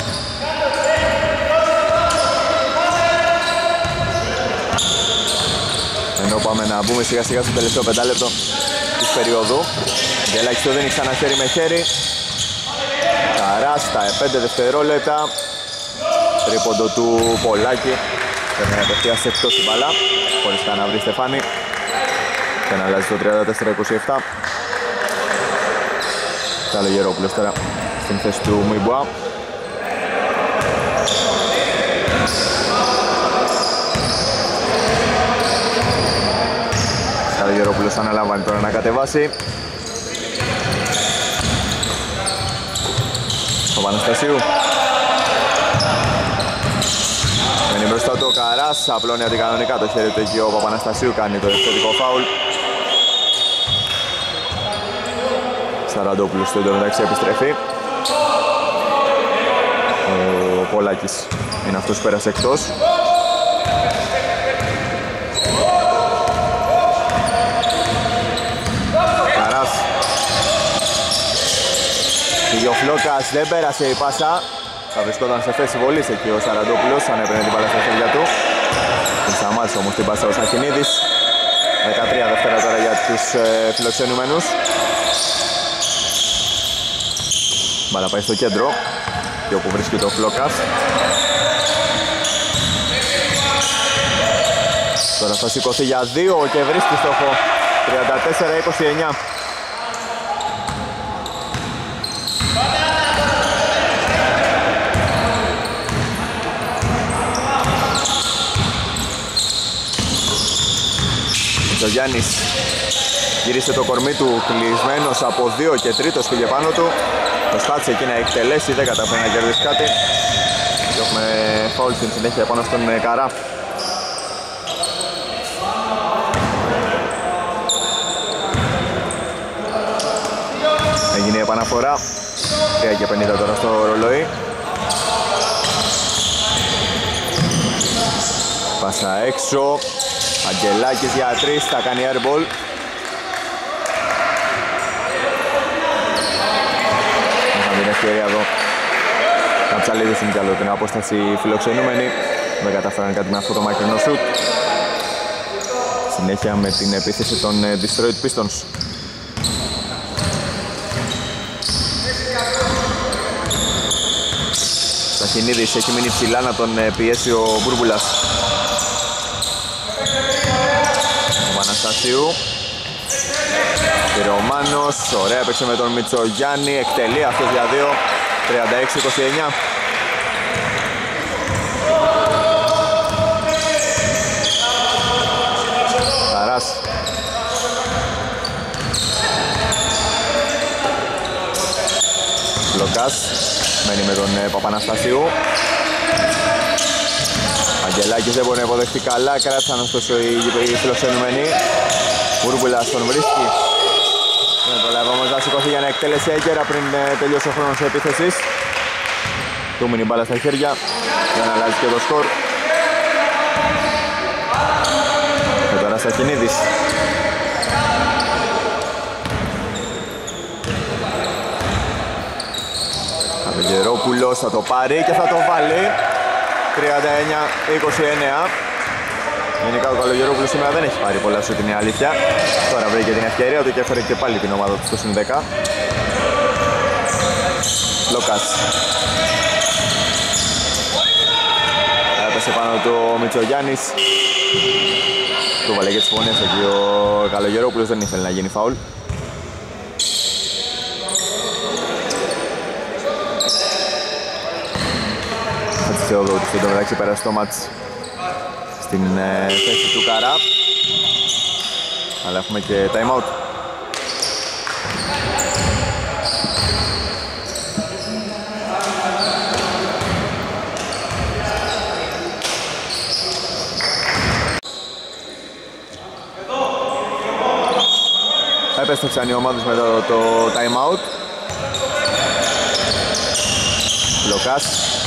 Ενώ πάμε να μπούμε σιγά σιγά στο τελευταίο 5 λεπτό της περίοδου. Αγγελάκης το δίνει ξανά χέρι με χέρι. Καράς στα 5 δευτερόλεπτα. Τρίποντο του Πολάκη. Παίρνει απευθείας εκτός η μπάλα, χωρίς καν να βρει Στεφάνη. Και να αλλάζει το 34-27. Καλογερόπουλος τώρα στην θέση του Μουιμπουά. Καλογερόπουλος αναλαμβάνει τώρα να κατεβάσει. Ο Παναστασίου. Μένει μπροστά του ο Καράς, απλώνει αντικανονικά το χέρι του εκεί, ο Παπαναστασίου κάνει το ευθετικό φάουλ. Σαραντόπουλος στο εντωμεταξύ επιστρέφει. Ο Πολάκης είναι αυτός που πέρασε εκτός. Καράς. Πήγε ο Φλόκας, δεν πέρασε η πάσα. Θα βρισκόταν σε θέση βολής εκεί ο Σαραντόπουλος, αν έπαιρνε την μπάλα στα χέρια του. Την σταμάτησε όμως την πάσα ο Σαχινίδης. 13 δεύτερα τώρα για τους φιλοξενούμενους. Μπάλα πάει στο κέντρο και όπου βρίσκεται ο Φλόκας. Τώρα θα σηκωθεί για 2 και βρίσκει στόχο. 34-29. Ο Γιάννης γύρισε το κορμί του κλεισμένος από 2 και τρίτος πήγε πάνω του. Προσπάθησε εκεί να εκτελέσει, δεν καταφέρει να κερδίσει κάτι. Και έχουμε φάουλ στην συνέχεια πάνω στον Καρά. Έγινε η επαναφορά. 3 και 50 τώρα στο ρολόι. Πάσα έξω. Αγγελάκης για 3, θα κάνει airball. Είχαν την ευκαιρία εδώ να ψαλίδισουν κι άλλο την απόσταση φιλοξενούμενοι. Δεν καταφέραν κάτι με αυτό το μακρινό σουτ. Συνέχεια με την επίθεση των Destroyed Pistons. Σαχινίδης έχει μείνει ψηλά να τον πιέσει ο Μπούρμπουλας. Παναστασίου. Ρωμάνος, ωραία έπαιξε με τον Μητσογιάννη, εκτελεί αυτός για 2, 36-29. Καράς. Λοκάς, μένει με τον Παπαναστασίου. Αγγελάκης δεν μπορεί να υποδεχτεί καλά, κράτησαν ωστόσο οι φιλοξενούμενοι. Μπούρμπουλας τον βρίσκει. Δεν προλάβει όμως να σηκωθεί για να εκτέλεσει έγκαιρα πριν τελειώσει ο χρόνος επίθεσης. Του μείνει μπάλα στα χέρια για να αλλάζει και το σκορ. Και τώρα Σαχινίδης. Καλογερόπουλος θα το πάρει και θα το βάλει. 39-29. Γενικά ο Καλογερόπουλος σήμερα δεν έχει πάρει πολλά σουτ, είναι η αλήθεια. Τώρα βρήκε την ευκαιρία του και έφερε και πάλι την ομάδα του στο συν 10. Λόκας. Έπεσε πάνω του ο Μητσογιάννης. Του βάλε και τις φωνές εκεί ο Καλογερόπουλος, δεν ήθελε να γίνει φάουλ. Θεοδότη στην το μεταξύ πέρασε το μάτς στην θέση του Καρά, αλλά έχουμε και time out. Επέστρεψαν οι ομάδες μετά το time out. Λοκάς.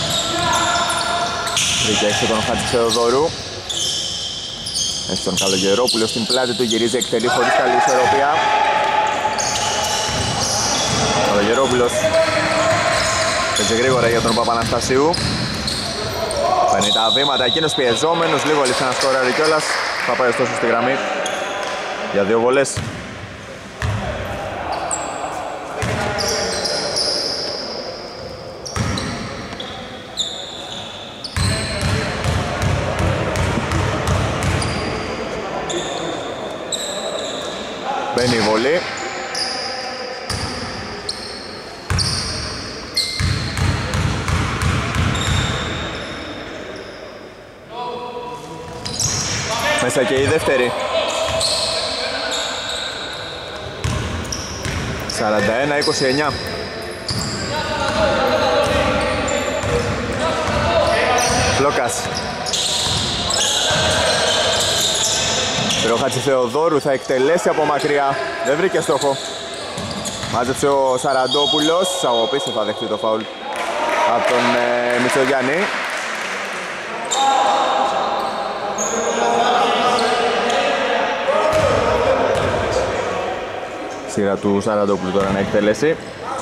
Βρήκε έξω τον Χατζηθεοδόρου. Έχει τον Καλογερόπουλο στην πλάτη του, γυρίζει, εκτελεί χωρίς καλή ισορροπία. Καλογερόπουλος παίζει γρήγορα για τον Παπαναστασίου. Παίρνει τα βήματα, εκείνος πιεζόμενος, λίγο λύσει να σκοράρει κιόλας. Θα πάει ωστόσο στη γραμμή για 2 βολές. Μπαίνει η βολή. Μέσα και η δεύτερη. 41-29. Φλόκας. Ο Χατζηθεοδόρου θα εκτελέσει από μακριά. Δεν βρήκε στόχο. Μάζεψε ο Σαραντόπουλος. Ο πίσω θα δεχτεί το φάουλ από τον Μητσογιάννη. Σειρά του Σαραντόπουλου τώρα να εκτελέσει.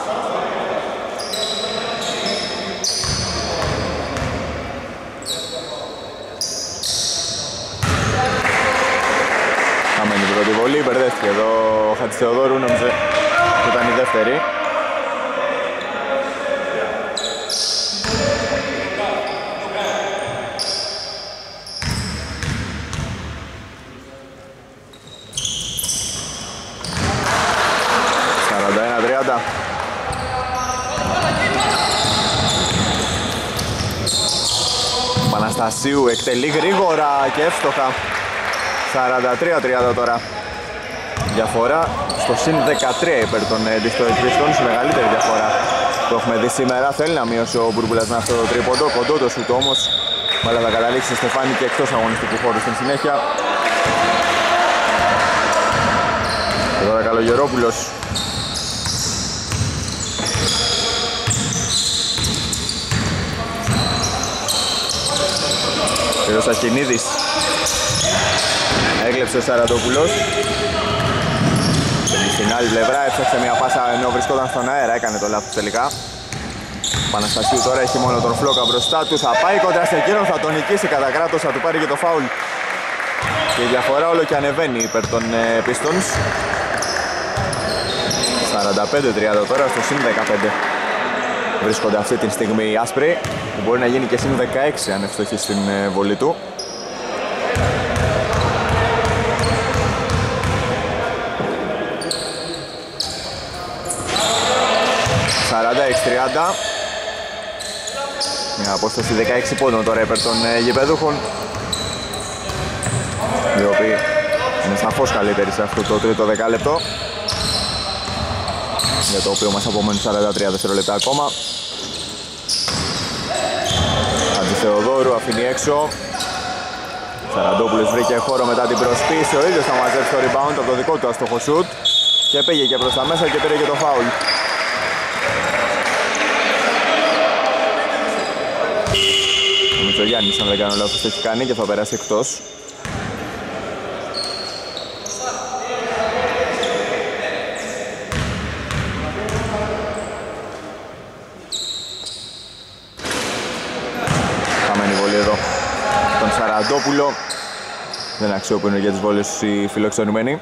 Χαμένη η πρώτη βολή, μπερδεύτηκε εδώ ο Χατζηθεοδόρου, νόμιζε ότι ήταν η δεύτερη. Παναστασίου εκτελεί γρήγορα και εύστοχα. 43-30 τώρα. Διαφορά στο συν 13 υπέρ των Detroit Pistons, μεγαλύτερη διαφορά που έχουμε δει σήμερα. Θέλει να μειώσει ο Μπούρμπουλας με αυτό το τρίποντο, κοντό το σουτ όμως. Αλλά θα καταλήξει στο Στεφάνι και εκτός αγωνιστικού χώρου στην συνέχεια. Και τώρα Καλογερόπουλος. Ο Σαχινίδης έκλεψε ο Σαραντόπουλος. Στην άλλη πλευρά έφτιαξε μια πάσα ενώ βρισκόταν στον αέρα, έκανε το λάθος τελικά. Παναστασίου τώρα έχει μόνο τον Φλόκα μπροστά του, θα πάει κοντά σε εκείνον, θα τον νικήσει κατά κράτος, θα του πάρει και το φάουλ. Και η διαφορά όλο και ανεβαίνει υπέρ των Pistons. 45-30 τώρα στο συν 15. Βρίσκονται αυτή τη στιγμή οι άσπροι, που μπορεί να γίνει και συν 16 αν ευστοχεί στην βολή του. Μια απόσταση 16 πόντων τώρα υπέρ των γηπεδούχων, οι οποίοι είναι σαφώς καλύτεροι σε αυτό το τρίτο δεκάλεπτο, για το οποίο μας απομένουν 43 δευτερόλεπτα ακόμα. Αντιθεοδόρου αφήνει έξω. Σαραντόπουλος βρήκε χώρο μετά την προσπίση, ο ίδιος θα μαζέψει το rebound από το δικό του αστοχο σουτ και πήγε και προς τα μέσα και πήρε και το φάουλ. Ο Μητσογιάννης, αν δεν κάνω λάθος, το έχει κάνει και θα περάσει εκτός. Χαμένη βολή εδώ τον Σαραντόπουλο. Δεν αξιοποιούν για τις βόλες οι φιλοξενούμενοι.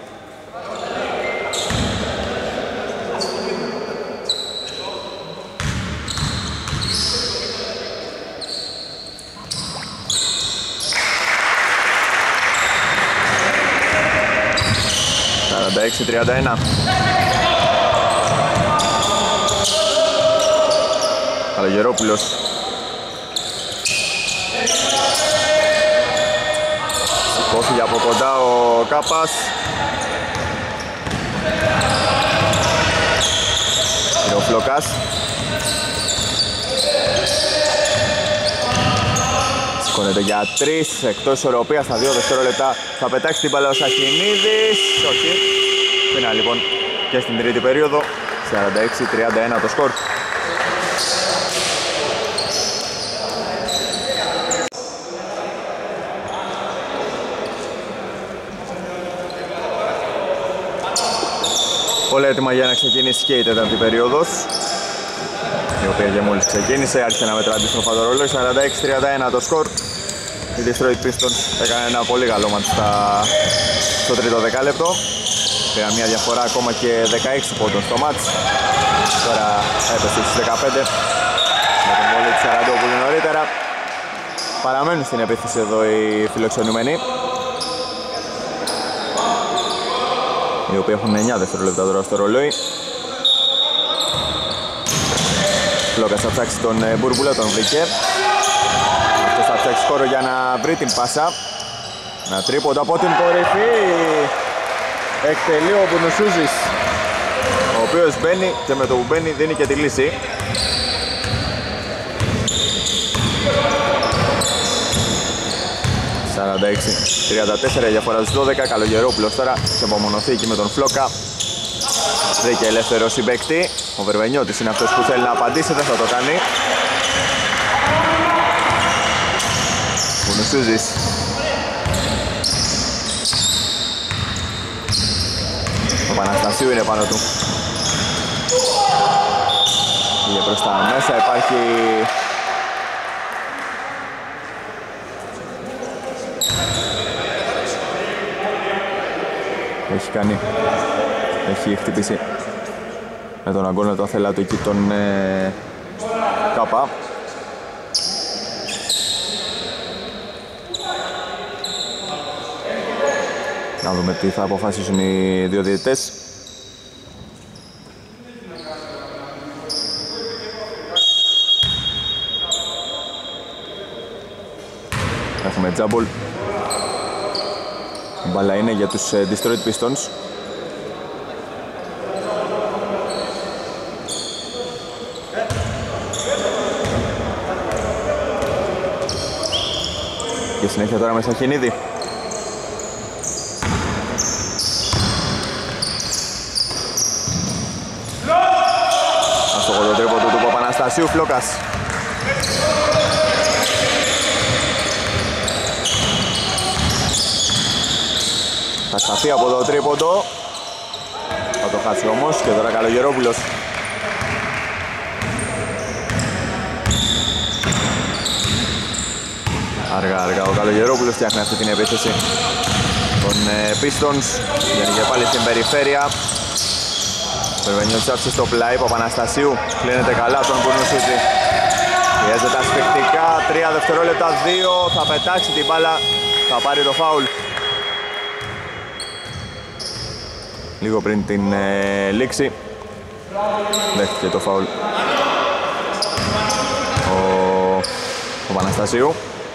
...36-31. Καλογερόπουλος. Σηκώθηκε από κοντά ο Κάπας. Και ο Φλοκάς. Σηκώνεται για 3, εκτός ισορροπίας στα 2 δευτερόλεπτα. Θα πετάξει την μπάλα ο Σαχινίδης. Όχι. Φινά λοιπόν και στην τρίτη περίοδο. 46-31 το σκορ. Όλα έτοιμα για να ξεκινήσει και η τέταρτη περίοδος, η οποία και μόλις ξεκίνησε, άρχισε να μετρά αντίστροφα το ρολόι. 46-31 το σκορ. Οι Detroit Pistons έκανε ένα πολύ καλό μάτς στο τρίτο δεκάλεπτο. Πήραν μια διαφορά ακόμα και 16 πόντων στο μάτς. Τώρα έπεσε στις 15 με τον βόλιο του Σαραντόπουλου νωρίτερα. Παραμένουν στην επίθεση εδώ οι φιλοξενούμενοι, οι οποίοι έχουν 9 δευτερόλεπτα τώρα στο ρολόι. Φλόκας θα ψάξει τον Μπούρμπουλα, τον βρήκε. Αυτός θα ψάξει χώρο για να βρει την πάσα. Να τρίποντο από την κορυφή. Εκτελεί ο Μπουνουσούζης, ο οποίος μπαίνει και με το που μπαίνει δίνει και τη λύση. ...46-34 διαφορά στους 12. Καλογερόπουλος τώρα σε απομονωθεί εκεί με τον Φλόκα. Βρήκε ελεύθερο συμπαίκτη. Ο Βερβενιώτης είναι αυτός που θέλει να απαντήσει, δεν θα το κάνει. Ο Παναστασίου είναι πάνω του. Πήγε προς τα μέσα, υπάρχει έχει χτυπήσει με τον αγκώνα του αθελάτου εκεί τον Κάπα. Να δούμε τι θα αποφασίσουν οι δύο διαιτητές. Έχουμε τζάμπολ. Η μπάλα είναι για τους Detroit Pistons. Και συνέχεια τώρα με Σαχινίδη. Αστοχο το τρίποντο του Παπαναστασίου, Φλόκας. Θα σταθεί από το τρίποντο. Θα το χάσει όμως και τώρα Καλογερόπουλος. Αργά ο Καλογερόπουλος φτιάχνει αυτή την επίθεση των Pistons. Βγαίνει και πάλι στην περιφέρεια. Περβενιώτης άφησε στο πλάι, Παπαναστασίου κλείνεται καλά τον Μπουρνουσίτζη. Πιέζεται ασφικτικά, 3 δευτερόλεπτα, 2, θα πετάξει την μπάλα, θα πάρει το φάουλ. Λίγο πριν την λήξη δέχτηκε το φάουλ ο Παναστασίου.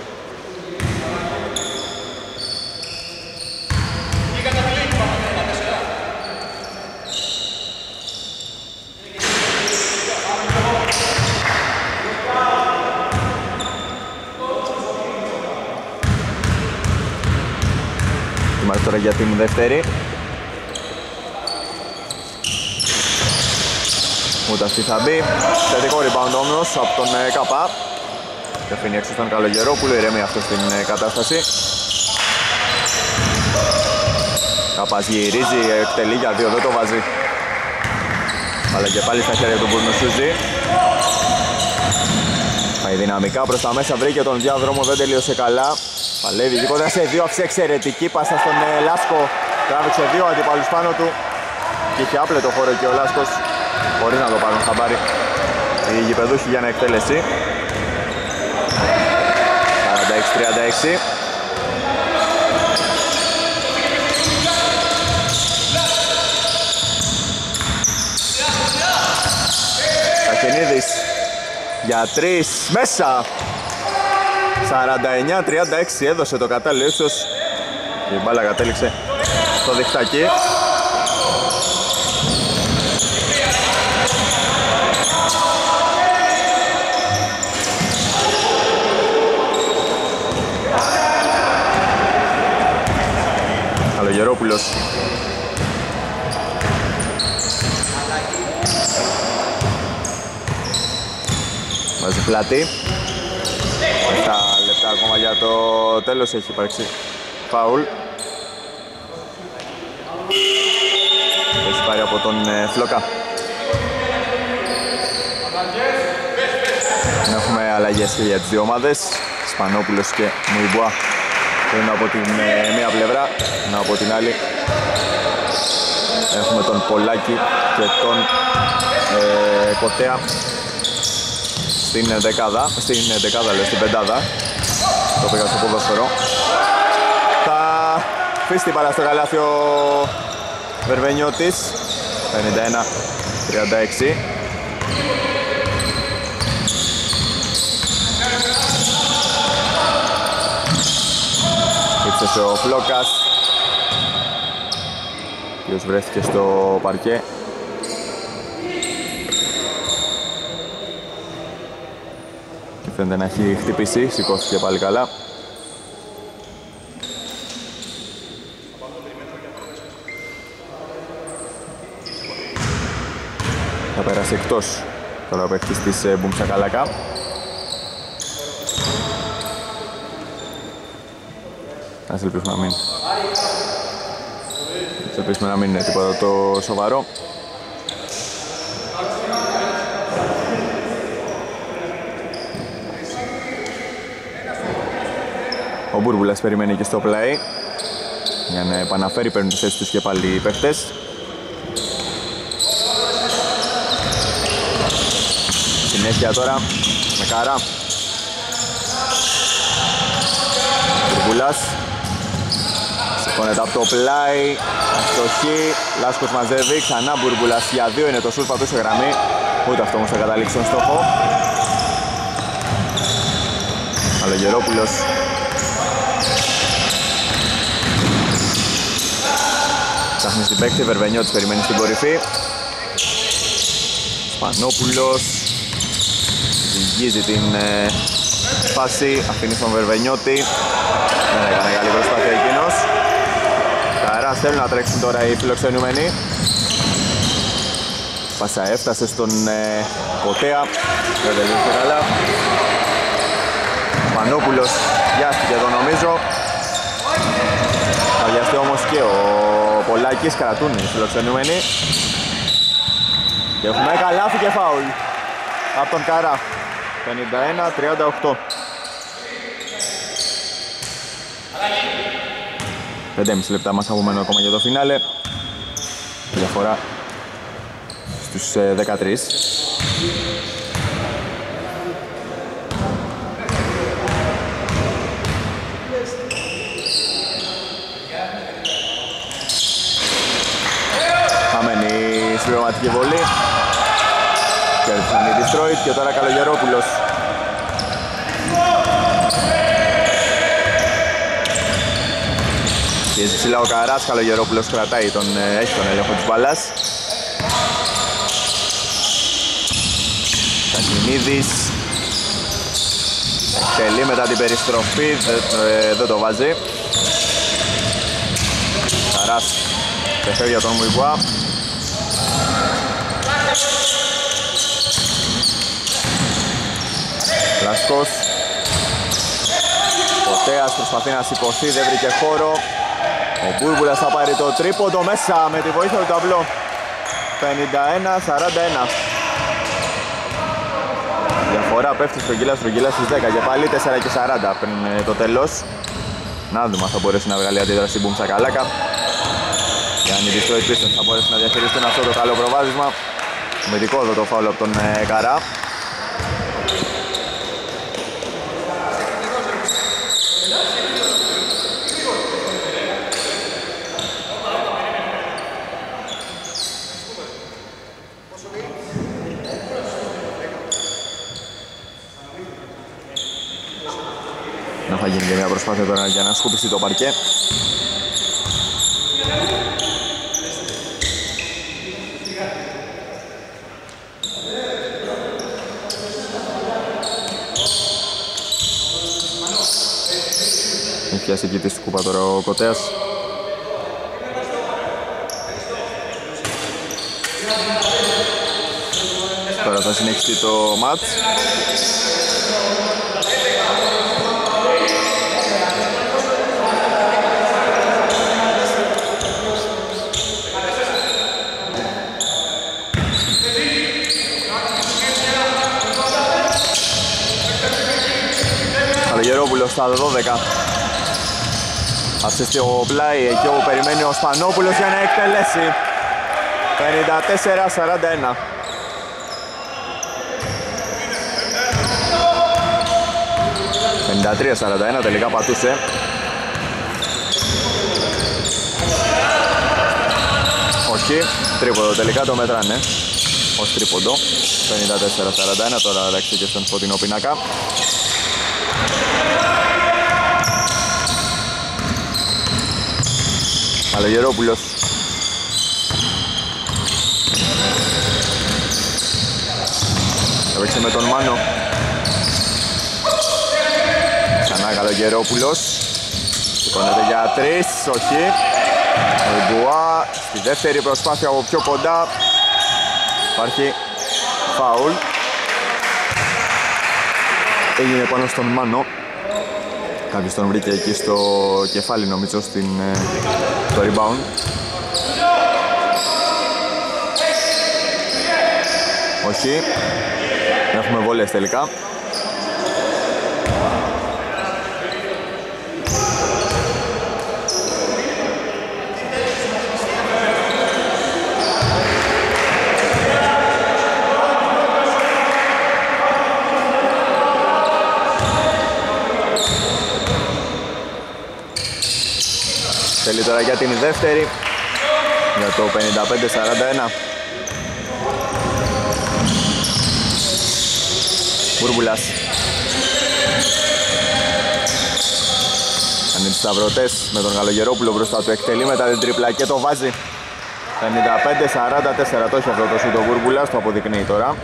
Είμαστε τώρα για την δεύτερη. Ούτε αυτή θα μπει. Θετικό rebound όμως από τον Καπά. Και αφήνει έξω στον Καλογερόπουλο, ηρέμει αυτό στην κατάσταση. Καπάς γυρίζει, εκτελεί για 2, δεν το βάζει. Αλλά και πάλι στα χέρια του Μπουρνουσούζη. Πάει δυναμικά προς τα μέσα, βρήκε τον διάδρομο, δεν τελείωσε καλά. Παλεύει κοντά σε 2, άφησε εξαιρετική πάσα στον Λάσκο. Τράβηξε 2 αντιπάλους πάνω του. Και είχε άπλετο χώρο και ο Λάσκος, χωρίς να το πάρουν χαμπάρι οι γηπεδούχοι για να εκτέλεση. 46-36. Σαχινίδης για 3 μέσα. 49-36 έδωσε το κατάλληλο ύψος. Η μπάλα κατέληξε στο διχτάκι. Καλογερόπουλος. Βάζει πλάτη. 7 λεπτά ακόμα για το τέλος, έχει υπάρξει φάουλ. Έχει πάρει από τον Φλόκα. Έχουμε αλλαγές και για τις δύο ομάδες. Σπανόπουλος και Μουιμπουά είναι από την μία πλευρά, ενώ από την άλλη έχουμε τον Πολάκη και τον Κοτέα στην δεκάδα, στην πεντάδα. Το πήγα στο ποδόσφαιρο. Θα αφήσει την μπάλα στο καλάθι ο Βερβενιώτης. 51-36. Ύψωσε ο Φλόκας, ο οποίος βρέθηκε στο παρκέ. Και φαίνεται να έχει χτυπήσει, σηκώθηκε πάλι καλά. Θα πέρασε εκτός τώρα ο παίκτης της Μπουμψακαλάκα. Ας ελπίσουμε να μην ελπίσουμε να μην είναι τίποτα το σοβαρό. Ο Μπούρμπουλας περιμένει και στο play για να επαναφέρει, παίρνουν τη θέση τους και πάλι οι παίχτες. Συνέχεια τώρα με Καρά. Μπούρμπουλας σηκώνεται από το πλάι, αστοχή, Λάσκος μαζεύει, ξανά Μπούρμπουλας για 2 είναι το σουτ, πατούσε γραμμή, ούτε αυτό όμως θα καταλήξει στον στόχο. Καλογερόπουλος ψάχνει στην παίκτη, Βερβενιώτης περιμένει στην κορυφή. Σπανόπουλος ζυγίζει την φάση, αφήνει στον Βερβενιώτη. Δεν έκανε καλή προσπάθεια εκείνος. Καράς θέλουν να τρέξουν τώρα οι φιλοξενούμενοι. Πάσα έφτασε στον Κοτέα. Δεν τελείωσε καλά. Σπανόπουλος βιάστηκε εδώ νομίζω. Θα βιαστεί όμως και ο Πολάκης, κρατούν οι φιλοξενούμενοι. Και έχουμε καλάθι και φάουλ από τον Καρά. 51-38. 5,5 λεπτά μας απομένουν ακόμα για το φινάλε. Διαφορά στους 13. Χαμένη συμπληρωματική βολή. Κέρδισαν οι Detroit και τώρα Καλογερόπουλος. Πιέζει ψηλά ο Καράς, Καλογερόπουλος κρατάει έχει τον έλεγχο της μπάλας. Κακινίδης εκτελεί μετά την περιστροφή, δεν το βάζει. Καράς πεθαίνει για τον Μουιμπουά. Λασκός. Κοτέας προσπαθεί να σηκωθεί, δεν βρήκε χώρο. Ο Μπούρμπουλας θα πάρει το τρίποντο μέσα με τη βοήθεια του ταμπλό. 51-41. Διαφορά πέφτει στρογγυλά στους 10 και πάλι 4 και 40 πριν το τέλος. Να δούμε αν θα μπορέσει να βγάλει αντίδραση Μπουμ Σακαλάκα. Και αν οι Detroit Pistons θα μπορέσουν να διαχειριστούν αυτό το καλό προβάδισμα. Με δικό εδώ το φάουλ από τον Καρά. Θα γίνει και μια προσπάθεια τώρα για να σκουπιστεί το παρκέ. Έχει πιάσει εκεί τη σκούπα τώρα ο Κοτέας. Τώρα θα συνεχιστεί το μάτς. Καλογερόπουλος στα 12. Αυτή στο πλάι, εκεί όπου περιμένει ο Σπανόπουλος για να εκτελέσει. 54-41. «53-41» τελικά πατούσε. Όχι, τρίποντο τελικά το μέτρανε. Ως τρίποντο. 54-41, τώρα αλλάξει και στον φωτεινό πίνακα. Καλογερόπουλος. Έπαιξε με τον Μάνο. Ξανά Καλογερόπουλος. Σηκώνεται για 3, όχι. Ο Ιμπουά στη δεύτερη προσπάθεια από πιο κοντά. Υπάρχει φάουλ. Έγινε πάνω στον Μάνο. Κάποιος τον βρήκε εκεί στο κεφάλι νομίζω το rebound. Όχι. Έχουμε βόλες τελικά. Θέλει τώρα για την δεύτερη, για το 55-41. Μπούρμπουλας. Κάνει τους σταυρωτές με τον Καλογερόπουλο μπροστά του, εκτελεί μετά την τρίπλα και το βάζει. 55-44, το έχει αυτό το σούτ ο Μπούρμπουλας, το αποδεικνύει τώρα.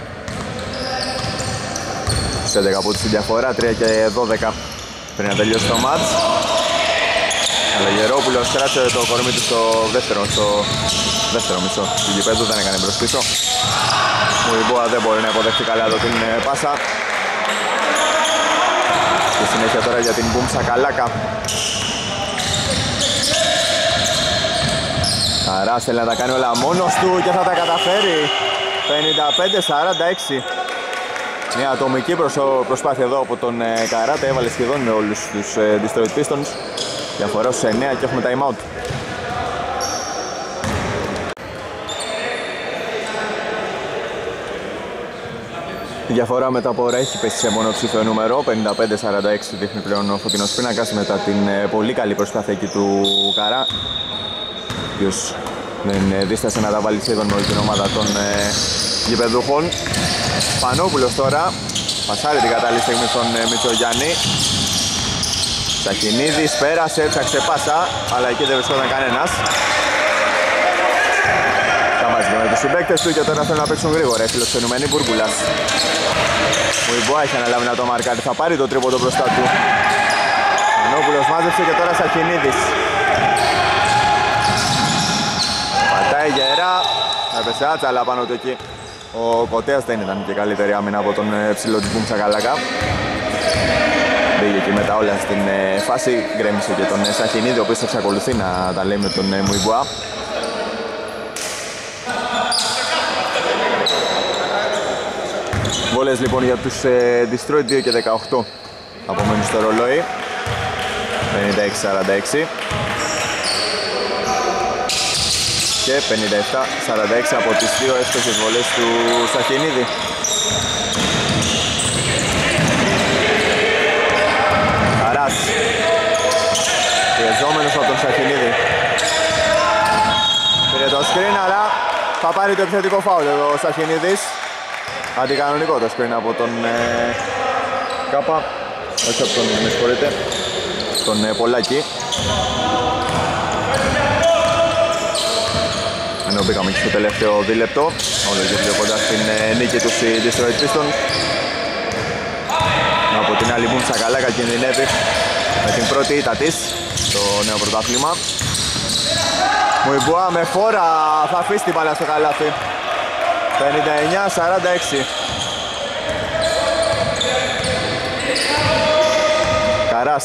Σε 11 από τη διαφορά, 3 και 12 πριν να τελειώσει το μάτς. Καλογερόπουλος κράτησε το κορμί του στο δεύτερο μισό του γηπέδου, δεν έκανε μπρος πίσω. Μουιμπόα δεν μπορεί να υποδεχτεί καλά εδώ την πάσα. Στη συνέχεια τώρα για την Μπουμ Σακαλάκα. Καράς θέλει να τα κάνει όλα μόνος του και θα τα καταφέρει. 55-46. Μια ατομική προσπάθεια εδώ από τον Καράτα, έβαλε σχεδόν με όλους τους Destroyed Pistons. Διαφορά στους 9 και έχουμε time out. Η διαφορά με τα πόρα έχει πέσει σε μονοψήφιο νούμερο. 55-46 δείχνει πλέον ο φωτεινός πίνακας μετά την πολύ καλή προσπάθεια εκεί του Καρά, ο οποίος δεν δίστασε να τα βάλει σχεδόν με όλη την ομάδα των γηπεδούχων. Πανόπουλος τώρα πασάρει την κατάλληλη στιγμή στον Μητσογιάννη. Σαχινίδης πέρασε, έψαξε πάσα, αλλά εκεί δεν βρισκόταν κανένας. Τα μαζί με τους συμπαίκτες του και τώρα θέλουν να παίξουν γρήγορα. Οι φιλοξενουμένοι Μπούρμπουλας. Μουιμπόα έχει αναλάβει να το μαρκάρει, θα πάρει το τρίποντο μπροστά του. Πανόπουλος μάζεψε και τώρα Σαχινίδης. Πατάει γερά, έπεσε άτσαλα πάνω του εκεί. Ο Κοτέας δεν ήταν και καλύτερη άμυνα από τον ψηλό του Μπουμ Σακαλάκα. Μπήκε και μετά όλα στην φάση, γκρέμισε και τον Σαχινίδη, ο οποίος εξακολουθεί να τα λέει με τον Μουιμπόα. Βόλες λοιπόν για τους Destroyed, 2 και 18 απομένουν στο ρολόι. 56-46 και 57-46 από τις δύο εύστοχες βολές του Σαχινίδη. Καράς, πιεζόμενος από τον Σαχινίδη. Πήρε το screen, αλλά θα πάρει το επιθετικό φάουλ εδώ ο Σαχινίδης. Αντικανονικό το screen από τον Κάπα, όχι από τον, με συγχωρείτε, τον Πολάκη. Ενώ μπήκαμε και στο τελευταίο δίλεπτο, όλο και πιο κοντά στην νίκη τους οι Destroyed Pistons. Από την άλλη Μπουμ Σακαλάκα κινδυνεύει με την πρώτη ήττα της στο νέο πρωτάθλημα. Μουιμπόα με φόρα, θα αφήσει την μπάλα στο καλάθι. 59-46. Καράς.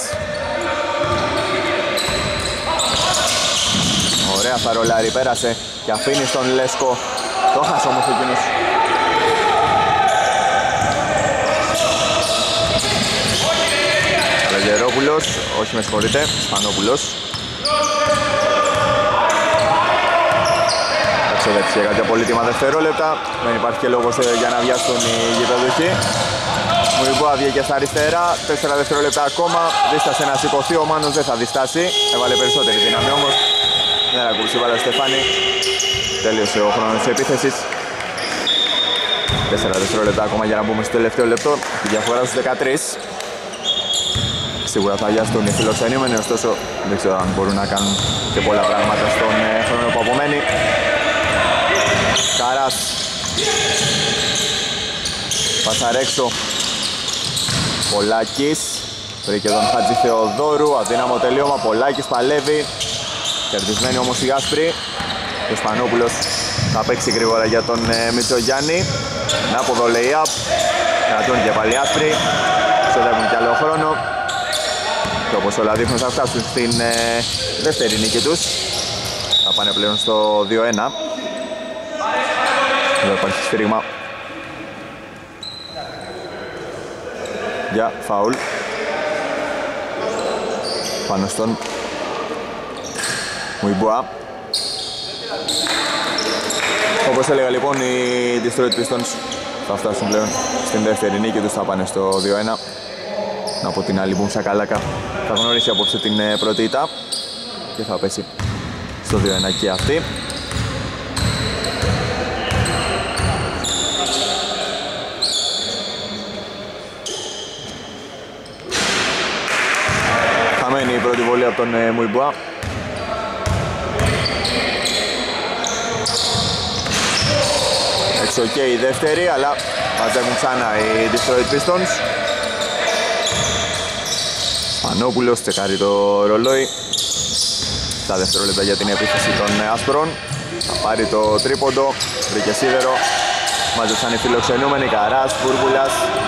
Ωραία φαρολάρι, πέρασε και αφήνει στον Λέσκο. Το χάσε όμως εκείνος. Καλογερόπουλος, όχι με συγχωρείτε, Σπανόπουλος. Εξοδέψει για κάποια πολύτιμα δευτερόλεπτα. Δεν υπάρχει και λόγος για να βιαστούν οι γηπεδούχοι. Μουιμπόα βγήκε στα αριστερά, 4 δευτερόλεπτα ακόμα. Δίστασε να σηκωθεί, ο Μάνος δεν θα διστάσει. Έβαλε περισσότερη δύναμη όμως. Δεν ακούσει βάλε ο Στεφάνη. Τέλειωσε ο χρόνος της επίθεσης. 4 δευτερόλεπτα ακόμα για να μπούμε στο τελευταίο λεπτό. Η διαφορά στους 13. Σίγουρα θα βιαστούν οι φιλοξενούμενοι, ωστόσο δεν ξέρω αν μπορούν να κάνουν και πολλά πράγματα στον χρόνο που απομένει. Καράς. Πασαρέξω. Πολάκης. Βρήκε τον Χατζη Θεοδόρου. Αδύναμο τελείωμα. Πολάκης παλεύει. Κερδισμένη όμως η Άσπρη. Και ο Σπανόπουλος θα παίξει γρήγορα για τον Μητσογιάννη. Να από εδώ lay-up. Κρατούν και πάλι Άσπρη. Ξοδεύουν κι άλλο χρόνο. Και όπως όλα δείχνουν θα φτάσουν στην δεύτερη νίκη τους. Θα πάνε πλέον στο 2-1. Εδώ υπάρχει σφύριγμα για φάουλ πάνω στον Μουιμπουά. Όπως έλεγα λοιπόν, οι Detroit Pistons θα φτάσουν πλέον στην δεύτερη νίκη τους, θα πάνε στο 2-1. Από την άλλη Boom Shakalaka θα γνωρίσει απόψε την πρώτη ήττα και θα πέσει στο 2-1 και αυτή. Χαμένη η πρώτη βολή από τον Μουιμπουά. Έξω και η δεύτερη, αλλά μαζεύουν ξανά οι Detroit Pistons. Πανόπουλος τσεκάρει το ρολόι. Τα δευτερόλεπτα για την επίθεση των άσπρων. Θα πάρει το τρίποντο, βρήκε σίδερο. Μάζεψαν οι φιλοξενούμενοι, Καράς, Βούρβουλας.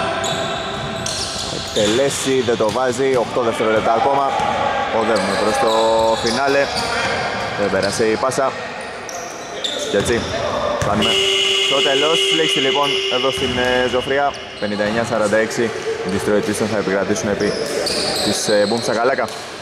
Εκτελέσει, δεν το βάζει, 8 δευτερόλεπτα ακόμα. Οδεύουμε προς το φινάλε. Δεν πέρασε η πάσα. Και έτσι φτάνουμε στο τέλος. Λήξη λοιπόν εδώ στην Ζωφριά. 59-46. Οι Detroit Pistons θα επικρατήσουν επί της Boom Shakalaka.